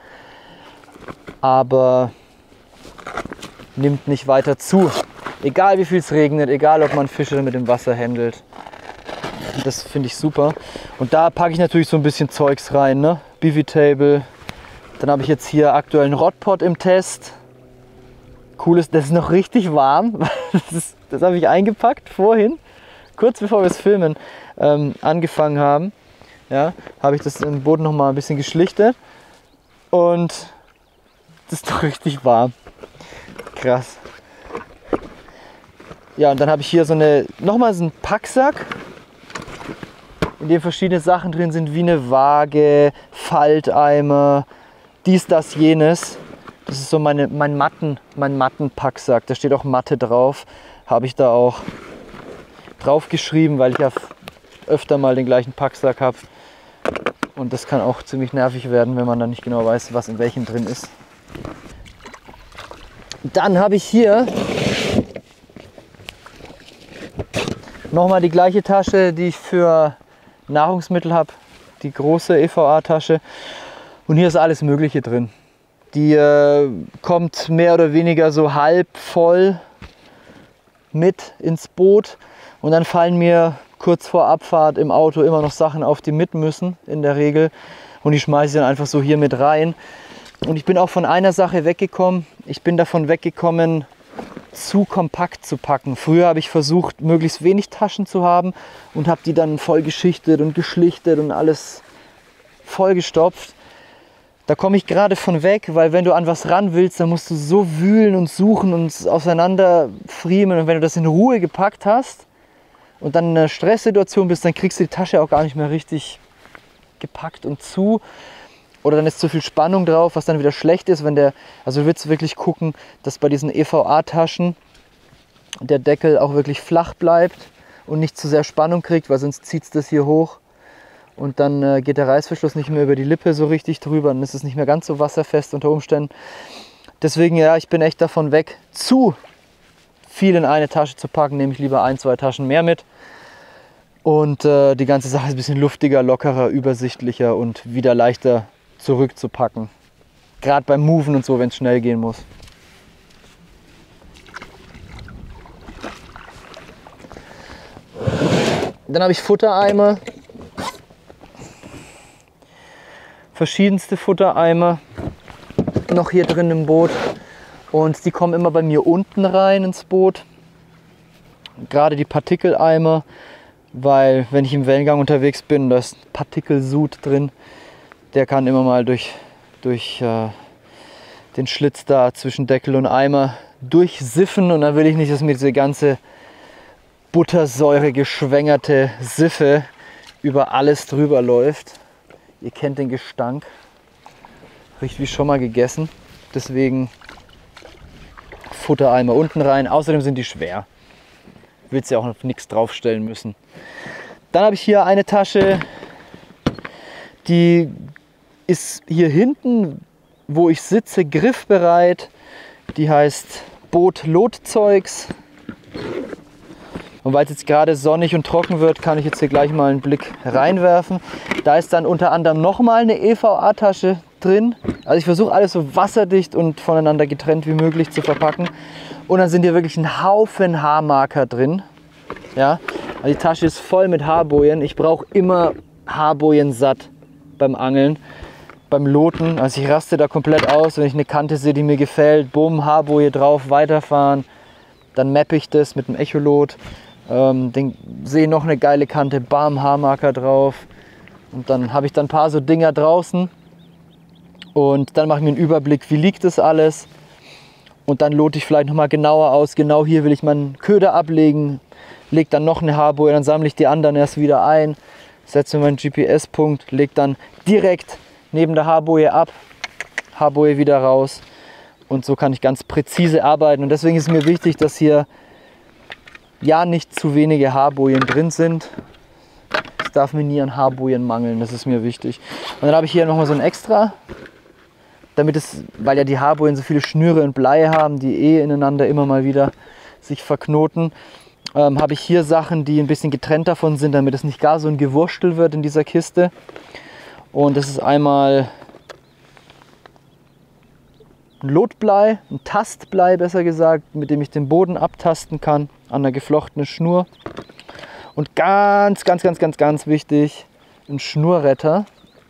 aber nimmt nicht weiter zu. Egal wie viel es regnet, egal ob man Fische mit dem Wasser handelt. Das finde ich super. Und da packe ich natürlich so ein bisschen Zeugs rein, ne? Bivy-Table. Dann habe ich jetzt hier aktuell einen Rodpot im Test. Cooles, das ist noch richtig warm. Das habe ich eingepackt vorhin, kurz bevor wir das Filmen angefangen haben. Ja, habe ich das im Boot noch mal ein bisschen geschlichtet, und das ist doch richtig warm. Krass. Ja, und dann habe ich hier so nochmal so einen Packsack, in dem verschiedene Sachen drin sind, wie eine Waage, Falteimer, dies, das, jenes. Das ist so mein Mattenpacksack. Da steht auch Matte drauf. Habe ich da auch drauf geschrieben, weil ich ja öfter mal den gleichen Packsack habe. Und das kann auch ziemlich nervig werden, wenn man dann nicht genau weiß, was in welchem drin ist. Dann habe ich hier nochmal die gleiche Tasche, die ich für Nahrungsmittel habe. Die große EVA-Tasche. Und hier ist alles Mögliche drin. Die kommt mehr oder weniger so halb voll mit ins Boot, und dann fallen mir kurz vor Abfahrt im Auto immer noch Sachen auf, die mit müssen in der Regel, und die schmeiße ich dann einfach so hier mit rein. Und ich bin auch von einer Sache weggekommen. Ich bin davon weggekommen, zu kompakt zu packen. Früher habe ich versucht, möglichst wenig Taschen zu haben, und habe die dann voll geschichtet und geschlichtet und alles vollgestopft. Da komme ich gerade von weg, weil wenn du an was ran willst, dann musst du so wühlen und suchen und auseinander friemeln. Und wenn du das in Ruhe gepackt hast und dann in einer Stresssituation bist, dann kriegst du die Tasche auch gar nicht mehr richtig gepackt und zu. Oder dann ist zu viel Spannung drauf, was dann wieder schlecht ist, also du willst wirklich gucken, dass bei diesen EVA-Taschen der Deckel auch wirklich flach bleibt und nicht zu sehr Spannung kriegt, weil sonst zieht es das hier hoch. Und dann geht der Reißverschluss nicht mehr über die Lippe so richtig drüber, dann ist es nicht mehr ganz so wasserfest unter Umständen. Deswegen, ja, ich bin echt davon weg, zu viel in eine Tasche zu packen, nehme ich lieber 1, 2 Taschen mehr mit. Und die ganze Sache ist ein bisschen luftiger, lockerer, übersichtlicher und wieder leichter zurückzupacken. Gerade beim Moven und so, wenn es schnell gehen muss. Dann habe ich Futtereimer. Verschiedenste Futtereimer noch hier drin im Boot, und die kommen immer bei mir unten rein ins Boot. Gerade die Partikeleimer, weil wenn ich im Wellengang unterwegs bin, da ist Partikelsud drin, der kann immer mal durch den Schlitz da zwischen Deckel und Eimer durchsiffen, und dann will ich nicht, dass mir diese ganze Buttersäure geschwängerte Siffe über alles drüber läuft. Ihr kennt den Gestank. Riecht wie schon mal gegessen. Deswegen Futtereimer unten rein. Außerdem sind die schwer. Willst ja auch noch nichts draufstellen müssen. Dann habe ich hier eine Tasche, die ist hier hinten, wo ich sitze, griffbereit. Die heißt Boot-Lotzeugs. Und weil es jetzt gerade sonnig und trocken wird, kann ich jetzt hier gleich mal einen Blick reinwerfen. Da ist dann unter anderem nochmal eine EVA-Tasche drin. Also ich versuche alles so wasserdicht und voneinander getrennt wie möglich zu verpacken. Und dann sind hier wirklich ein Haufen Haarmarker drin. Ja, also die Tasche ist voll mit Haarbojen. Ich brauche immer Haarbojen satt beim Angeln, beim Loten. Also ich raste da komplett aus, wenn ich eine Kante sehe, die mir gefällt. Bumm, Haarboje drauf, weiterfahren. Dann mappe ich das mit dem Echolot. Sehe noch eine geile Kante, bam, Haarmarker drauf. Und dann habe ich dann ein paar so Dinger draußen. Und dann mache ich mir einen Überblick, wie liegt das alles. Und dann lote ich vielleicht nochmal genauer aus. Genau hier will ich meinen Köder ablegen. Lege dann noch eine Haarboje, dann sammle ich die anderen erst wieder ein. Setze meinen GPS-Punkt, lege dann direkt neben der Haarboje ab. Haarboje wieder raus. Und so kann ich ganz präzise arbeiten. Und deswegen ist mir wichtig, dass hier ja nicht zu wenige Haarbojen drin sind. Es darf mir nie an Haarbojen mangeln, das ist mir wichtig. Und dann habe ich hier nochmal so ein Extra, weil ja die Haarbojen so viele Schnüre und Blei haben, die ineinander immer mal wieder sich verknoten, habe ich hier Sachen, die ein bisschen getrennt davon sind, damit es nicht gar so ein Gewurstel wird in dieser Kiste. Und das ist einmal ein Lotblei, ein Tastblei besser gesagt, mit dem ich den Boden abtasten kann an einer geflochtenen Schnur. Und ganz wichtig, ein Schnurretter.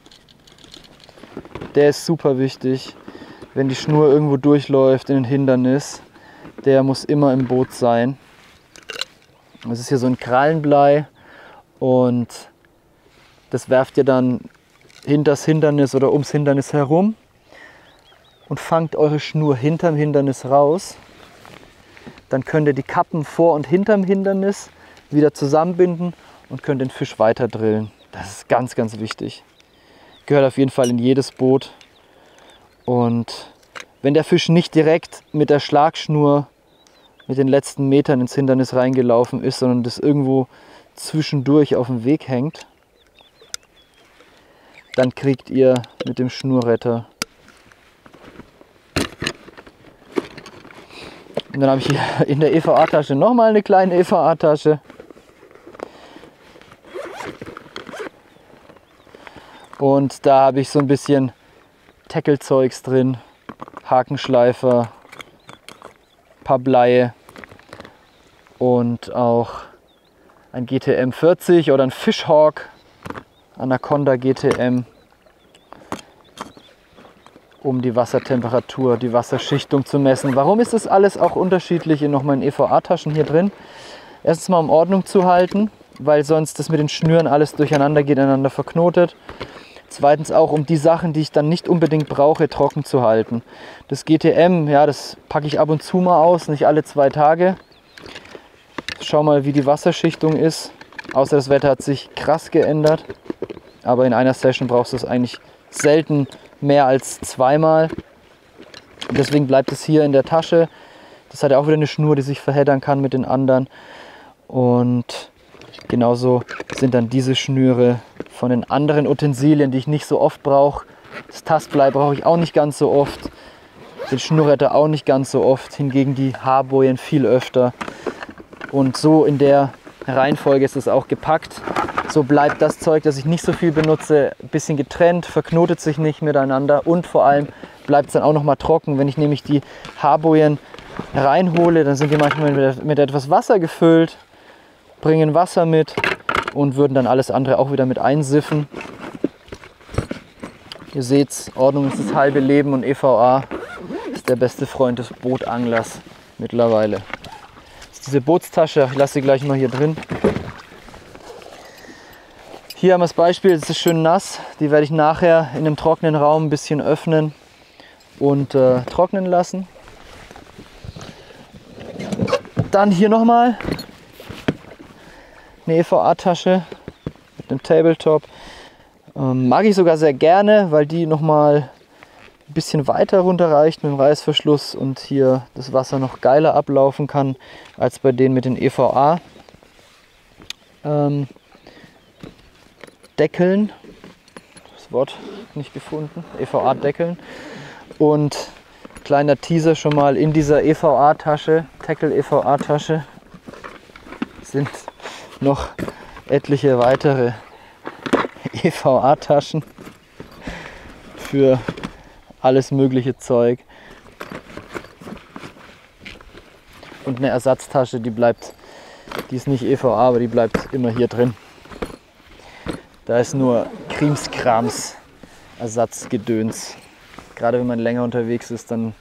Der ist super wichtig, wenn die Schnur irgendwo durchläuft in ein Hindernis. Der muss immer im Boot sein. Das ist hier so ein Krallenblei und das werft ihr dann hinter das Hindernis oder ums Hindernis herum und fangt eure Schnur hinterm Hindernis raus. Dann könnt ihr die Kappen vor und hinterm Hindernis wieder zusammenbinden und könnt den Fisch weiter drillen. Das ist ganz wichtig. Gehört auf jeden Fall in jedes Boot. Und wenn der Fisch nicht direkt mit der Schlagschnur mit den letzten Metern ins Hindernis reingelaufen ist, sondern das irgendwo zwischendurch auf dem Weg hängt, dann kriegt ihr mit dem Schnurretter. Und dann habe ich hier in der EVA-Tasche nochmal eine kleine EVA-Tasche. Und da habe ich so ein bisschen Tackle-Zeugs drin, Hakenschleifer, ein paar Bleie und auch ein GTM 40 oder ein Fishhawk, Anaconda GTM, um die Wassertemperatur, die Wasserschichtung zu messen. Warum ist das alles auch unterschiedlich in meinen EVA-Taschen hier drin? Erstens mal, um Ordnung zu halten, weil sonst das mit den Schnüren alles durcheinander geht, ineinander verknotet. Zweitens auch, um die Sachen, die ich dann nicht unbedingt brauche, trocken zu halten. Das GTM, ja, das packe ich ab und zu mal aus, nicht alle 2 Tage. Schau mal, wie die Wasserschichtung ist. Außer das Wetter hat sich krass geändert. Aber in einer Session brauchst du es eigentlich selten mehr als 2-mal. Deswegen bleibt es hier in der Tasche. Das hat ja auch wieder eine Schnur, die sich verheddern kann mit den anderen. Und genauso sind dann diese Schnüre von den anderen Utensilien, die ich nicht so oft brauche. Das Tastblei brauche ich auch nicht ganz so oft. Den Schnurretter auch nicht ganz so oft. Hingegen die Haarbojen viel öfter. Und so in der Reihenfolge ist es auch gepackt. So bleibt das Zeug, das ich nicht so viel benutze, ein bisschen getrennt, verknotet sich nicht miteinander und vor allem bleibt es dann auch noch mal trocken. Wenn ich nämlich die Haarbojen reinhole, dann sind die manchmal mit etwas Wasser gefüllt, bringen Wasser mit und würden dann alles andere auch wieder mit einsiffen. Ihr seht's, Ordnung ist das halbe Leben und EVA ist der beste Freund des Bootanglers mittlerweile. Das ist diese Bootstasche, ich lasse sie gleich mal hier drin. Hier haben wir das Beispiel, es ist schön nass. Die werde ich nachher in einem trockenen Raum ein bisschen öffnen und trocknen lassen. Dann hier nochmal eine EVA-Tasche mit dem Tabletop. Mag ich sogar sehr gerne, weil die nochmal ein bisschen weiter runter reicht mit dem Reißverschluss und hier das Wasser noch geiler ablaufen kann als bei denen mit den EVA Deckeln. Das Wort nicht gefunden. EVA Deckeln. Und kleiner Teaser schon mal, in dieser EVA Tasche, Tackle EVA Tasche, sind noch etliche weitere EVA Taschen für alles mögliche Zeug. Und eine Ersatztasche, die ist nicht EVA, aber die bleibt immer hier drin. Da ist nur Krimskrams Ersatzgedöns. Gerade wenn man länger unterwegs ist, dann...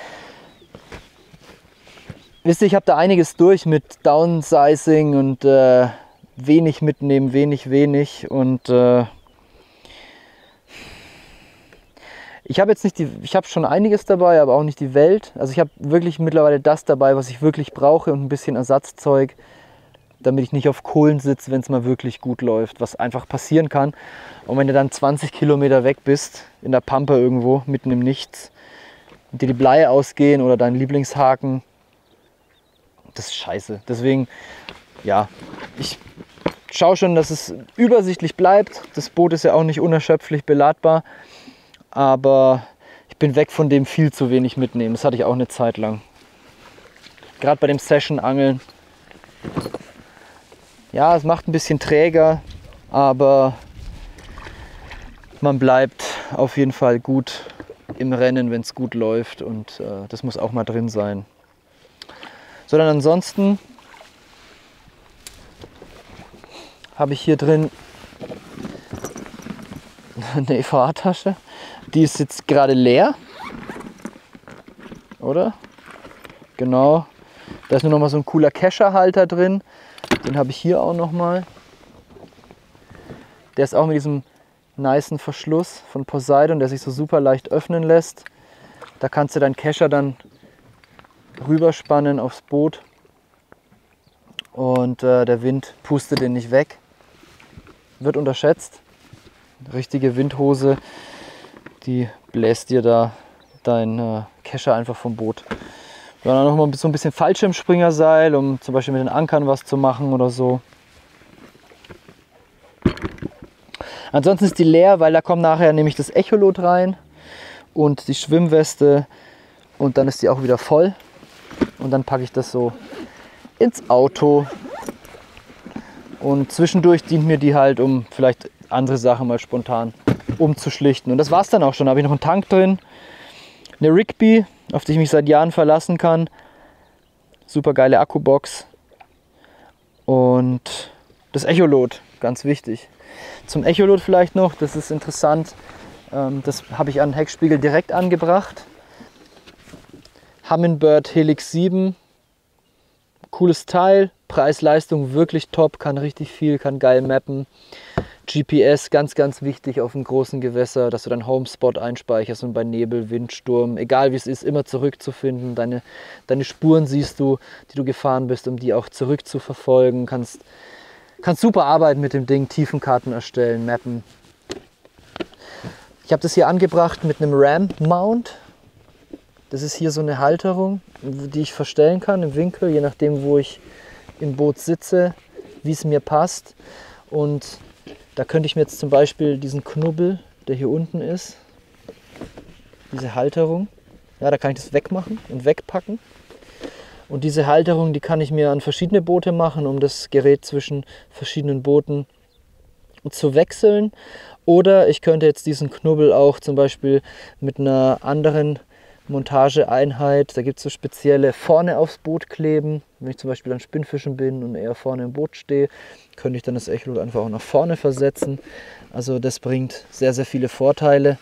Wisst ihr, ich habe da einiges durch mit Downsizing und wenig mitnehmen, wenig. Und ich habe jetzt nicht ich habe schon einiges dabei, aber auch nicht die Welt. Also ich habe wirklich mittlerweile das dabei, was ich wirklich brauche und ein bisschen Ersatzzeug, damit ich nicht auf Kohlen sitze, wenn es mal wirklich gut läuft, was einfach passieren kann. Und wenn du dann 20 Kilometer weg bist, in der Pampa irgendwo, mitten im Nichts, und dir die Bleie ausgehen oder dein Lieblingshaken, das ist scheiße. Deswegen, ja, ich schaue schon, dass es übersichtlich bleibt. Das Boot ist ja auch nicht unerschöpflich beladbar, aber ich bin weg von dem viel zu wenig mitnehmen. Das hatte ich auch eine Zeit lang. Gerade bei dem Session-Angeln. Ja, es macht ein bisschen träger, aber man bleibt auf jeden Fall gut im Rennen, wenn es gut läuft, und das muss auch mal drin sein. So, dann ansonsten habe ich hier drin eine EVA-Tasche. Die ist jetzt gerade leer, oder? Genau. Da ist nur noch mal so ein cooler Kescherhalter drin. Den habe ich hier auch noch mal. Der ist auch mit diesem nicen Verschluss von Poseidon, der sich so super leicht öffnen lässt. Da kannst du deinen Kescher dann rüberspannen aufs Boot und der Wind pustet den nicht weg. Wird unterschätzt. Richtige Windhose, die bläst dir da dein Kescher einfach vom Boot. Dann noch mal so ein bisschen Fallschirmspringerseil, um zum Beispiel mit den Ankern was zu machen oder so. Ansonsten ist die leer, weil da kommt nachher nämlich das Echolot rein und die Schwimmweste, und dann ist die auch wieder voll. Und dann packe ich das so ins Auto. Und zwischendurch dient mir die halt, um vielleicht andere Sachen mal spontan umzuschlichten. Und das war's dann auch schon. Da habe ich noch einen Tank drin, eine Rigby, auf die ich mich seit Jahren verlassen kann. Super geile Akkubox. Und das Echolot, ganz wichtig. Zum Echolot vielleicht noch, das ist interessant. Das habe ich an den Heckspiegel direkt angebracht. Humminbird Helix 7. Cooles Teil, Preis-Leistung wirklich top, kann richtig viel, kann geil mappen. GPS, ganz, ganz wichtig auf dem großen Gewässer, dass du deinen Homespot einspeicherst und bei Nebel, Wind, Sturm, egal wie es ist, immer zurückzufinden. Deine Spuren siehst du, die du gefahren bist, um die auch zurückzuverfolgen. Kannst super arbeiten mit dem Ding, Tiefenkarten erstellen, mappen. Ich habe das hier angebracht mit einem Ram-Mount. Das ist hier so eine Halterung, die ich verstellen kann im Winkel, je nachdem, wo ich im Boot sitze, wie es mir passt. Und da könnte ich mir jetzt zum Beispiel diesen Knubbel, der hier unten ist, diese Halterung, ja, da kann ich das wegmachen und wegpacken. Und diese Halterung, die kann ich mir an verschiedene Boote machen, um das Gerät zwischen verschiedenen Booten zu wechseln. Oder ich könnte jetzt diesen Knubbel auch zum Beispiel mit einer anderen Montageeinheit, da gibt es so spezielle vorne aufs Boot kleben. Wenn ich zum Beispiel an Spinnfischen bin und eher vorne im Boot stehe, könnte ich dann das Echolot einfach auch nach vorne versetzen. Also das bringt sehr, sehr viele Vorteile.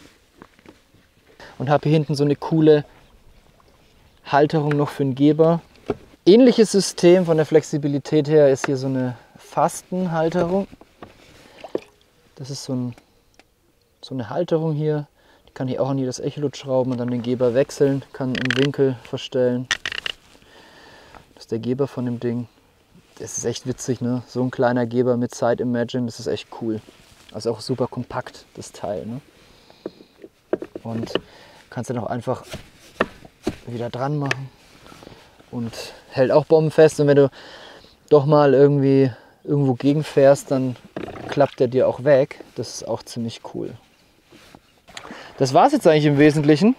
Und habe hier hinten so eine coole Halterung noch für den Geber. Ähnliches System von der Flexibilität her ist hier so eine Fastenhalterung. Das ist so eine Halterung hier. Die kann ich auch an jedes Echolot schrauben und dann den Geber wechseln, kann im Winkel verstellen. Das ist der Geber von dem Ding. das ist echt witzig, ne? So ein kleiner Geber mit Side Imagine, das ist echt cool. Also auch super kompakt, das Teil, ne? Und kannst dann auch einfach wieder dran machen und hält auch bombenfest. Und wenn du doch mal irgendwo gegenfährst, dann klappt der dir auch weg. Das ist auch ziemlich cool. Das war es jetzt eigentlich im Wesentlichen.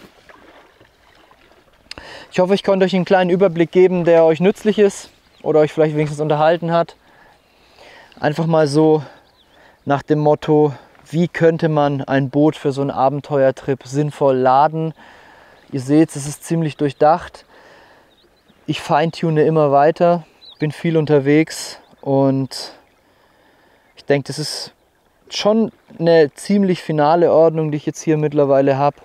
Ich hoffe, ich konnte euch einen kleinen Überblick geben, der euch nützlich ist oder euch vielleicht wenigstens unterhalten hat. Einfach mal so nach dem Motto, wie könnte man ein Boot für so einen Abenteuertrip sinnvoll laden. Ihr seht, es ist ziemlich durchdacht. Ich feintune immer weiter, bin viel unterwegs und ich denke, das ist schon eine ziemlich finale Ordnung, die ich jetzt hier mittlerweile habe.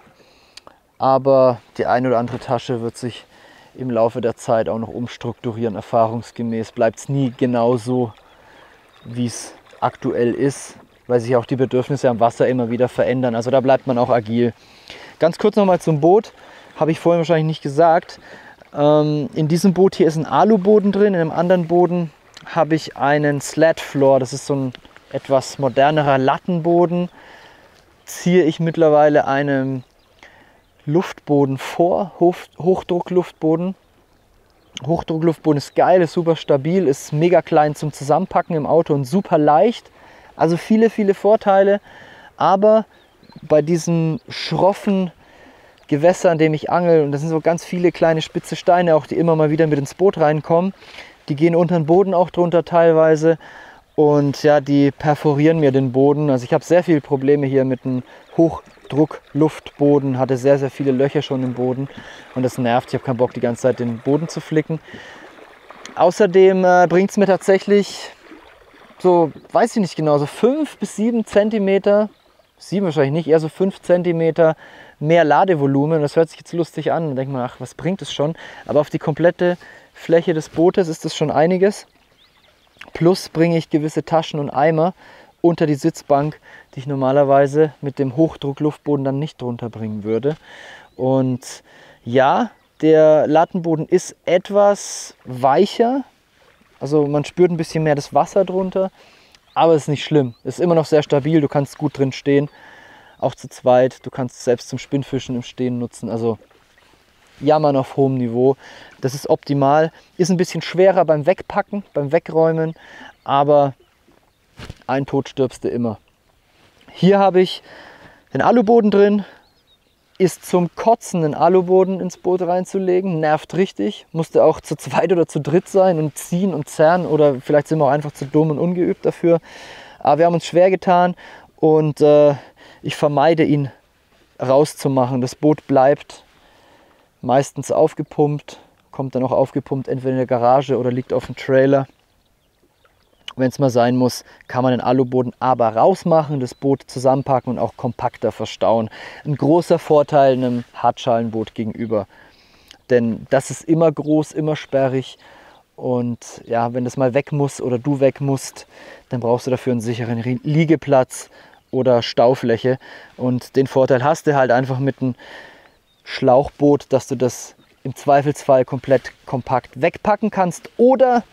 Aber die eine oder andere Tasche wird sich im Laufe der Zeit auch noch umstrukturieren. Erfahrungsgemäß bleibt es nie genau so, wie es aktuell ist, weil sich auch die Bedürfnisse am Wasser immer wieder verändern. Also da bleibt man auch agil. Ganz kurz nochmal zum Boot, habe ich vorhin wahrscheinlich nicht gesagt. In diesem Boot hier ist ein Aluboden drin, in einem anderen Boden habe ich einen Slat Floor, das ist so ein etwas modernerer Lattenboden. Ziehe ich mittlerweile einem Luftboden vor, Hochdruckluftboden. Hochdruckluftboden ist geil, ist super stabil, ist mega klein zum Zusammenpacken im Auto und super leicht. Also viele, viele Vorteile, aber bei diesem schroffen Gewässer, an dem ich angel, und das sind so ganz viele kleine spitze Steine, auch die immer mal wieder mit ins Boot reinkommen, die gehen unter den Boden auch drunter teilweise und ja, die perforieren mir den Boden. Also ich habe sehr viele Probleme hier mit einem Hochdruckluftboden, hatte sehr, sehr viele Löcher schon im Boden und das nervt. Ich habe keinen Bock, die ganze Zeit den Boden zu flicken. Außerdem bringt es mir tatsächlich so, weiß ich nicht genau, so 5 bis 7 Zentimeter, 7 wahrscheinlich nicht, eher so 5 Zentimeter mehr Ladevolumen. Das hört sich jetzt lustig an. Da denkt man, ach, was bringt es schon? Aber auf die komplette Fläche des Bootes ist das schon einiges. Plus bringe ich gewisse Taschen und Eimer unter die Sitzbank, die ich normalerweise mit dem Hochdruckluftboden dann nicht drunter bringen würde. Und ja, der Lattenboden ist etwas weicher. Also man spürt ein bisschen mehr das Wasser drunter. Aber es ist nicht schlimm. Es ist immer noch sehr stabil. Du kannst gut drin stehen. Auch zu zweit. Du kannst es selbst zum Spinnfischen im Stehen nutzen. Also Jammern auf hohem Niveau. Das ist optimal. Ist ein bisschen schwerer beim Wegpacken, beim Wegräumen. Aber ein Tod stirbst du immer. Hier habe ich den Aluboden drin. Ist zum Kotzen, einen Aluboden ins Boot reinzulegen. Nervt richtig. Musste auch zu zweit oder zu dritt sein und ziehen und zerren. Oder vielleicht sind wir auch einfach zu dumm und ungeübt dafür. Aber wir haben uns schwer getan. Und ich vermeide ihn rauszumachen. Das Boot bleibt meistens aufgepumpt, kommt dann auch aufgepumpt entweder in der Garage oder liegt auf dem Trailer. Wenn es mal sein muss, kann man den Aluboden aber rausmachen, das Boot zusammenpacken und auch kompakter verstauen. Ein großer Vorteil einem Hartschalenboot gegenüber. Denn das ist immer groß, immer sperrig. Und ja, wenn das mal weg muss oder du weg musst, dann brauchst du dafür einen sicheren Liegeplatz oder Staufläche. Und den Vorteil hast du halt einfach mit einem Schlauchboot, dass du das im Zweifelsfall komplett kompakt wegpacken kannst oder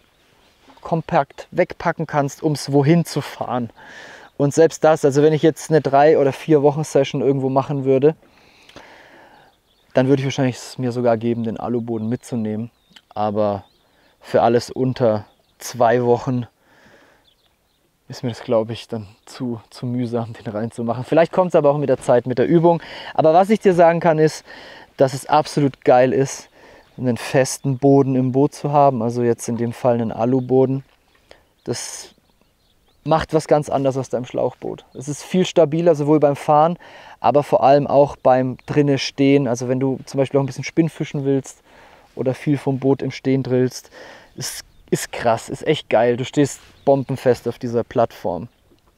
kompakt wegpacken kannst, um es wohin zu fahren. Und selbst das, also wenn ich jetzt eine 3 oder 4 Wochen Session irgendwo machen würde, dann würde ich wahrscheinlich es mir sogar geben, den Aluboden mitzunehmen. Aber für alles unter 2 Wochen ist mir das, glaube ich, dann zu mühsam, den reinzumachen. Vielleicht kommt es aber auch mit der Zeit, mit der Übung. Aber was ich dir sagen kann, ist, dass es absolut geil ist, einen festen Boden im Boot zu haben. Also jetzt in dem Fall einen Aluboden. Das macht was ganz anderes als deinem Schlauchboot. Es ist viel stabiler, sowohl beim Fahren, aber vor allem auch beim drinnen Stehen. Also wenn du zum Beispiel auch ein bisschen Spinnfischen willst oder viel vom Boot im Stehen drillst, ist krass, ist echt geil. Du stehst bombenfest auf dieser Plattform.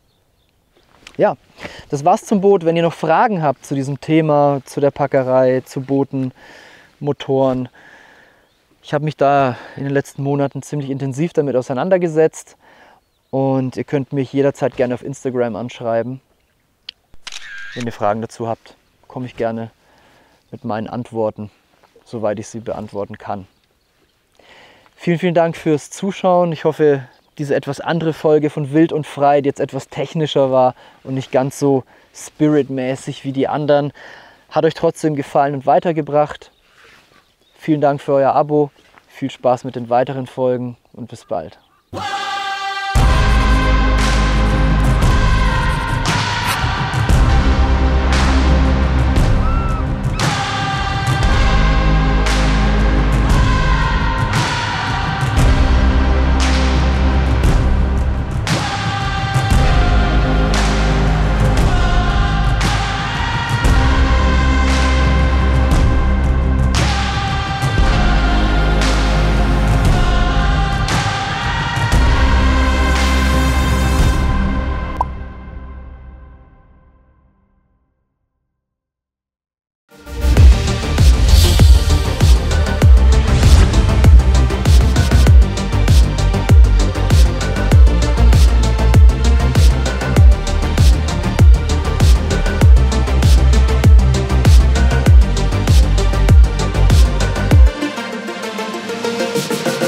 Ja, das war's zum Boot. Wenn ihr noch Fragen habt zu diesem Thema, zu der Packerei, zu Booten, Motoren. Ich habe mich da in den letzten Monaten ziemlich intensiv damit auseinandergesetzt und ihr könnt mich jederzeit gerne auf Instagram anschreiben. Wenn ihr Fragen dazu habt, komme ich gerne mit meinen Antworten, soweit ich sie beantworten kann. Vielen, vielen Dank fürs Zuschauen. Ich hoffe, diese etwas andere Folge von Wild und Frei, die jetzt etwas technischer war und nicht ganz so spiritmäßig wie die anderen, hat euch trotzdem gefallen und weitergebracht. Vielen Dank für euer Abo, viel Spaß mit den weiteren Folgen und bis bald.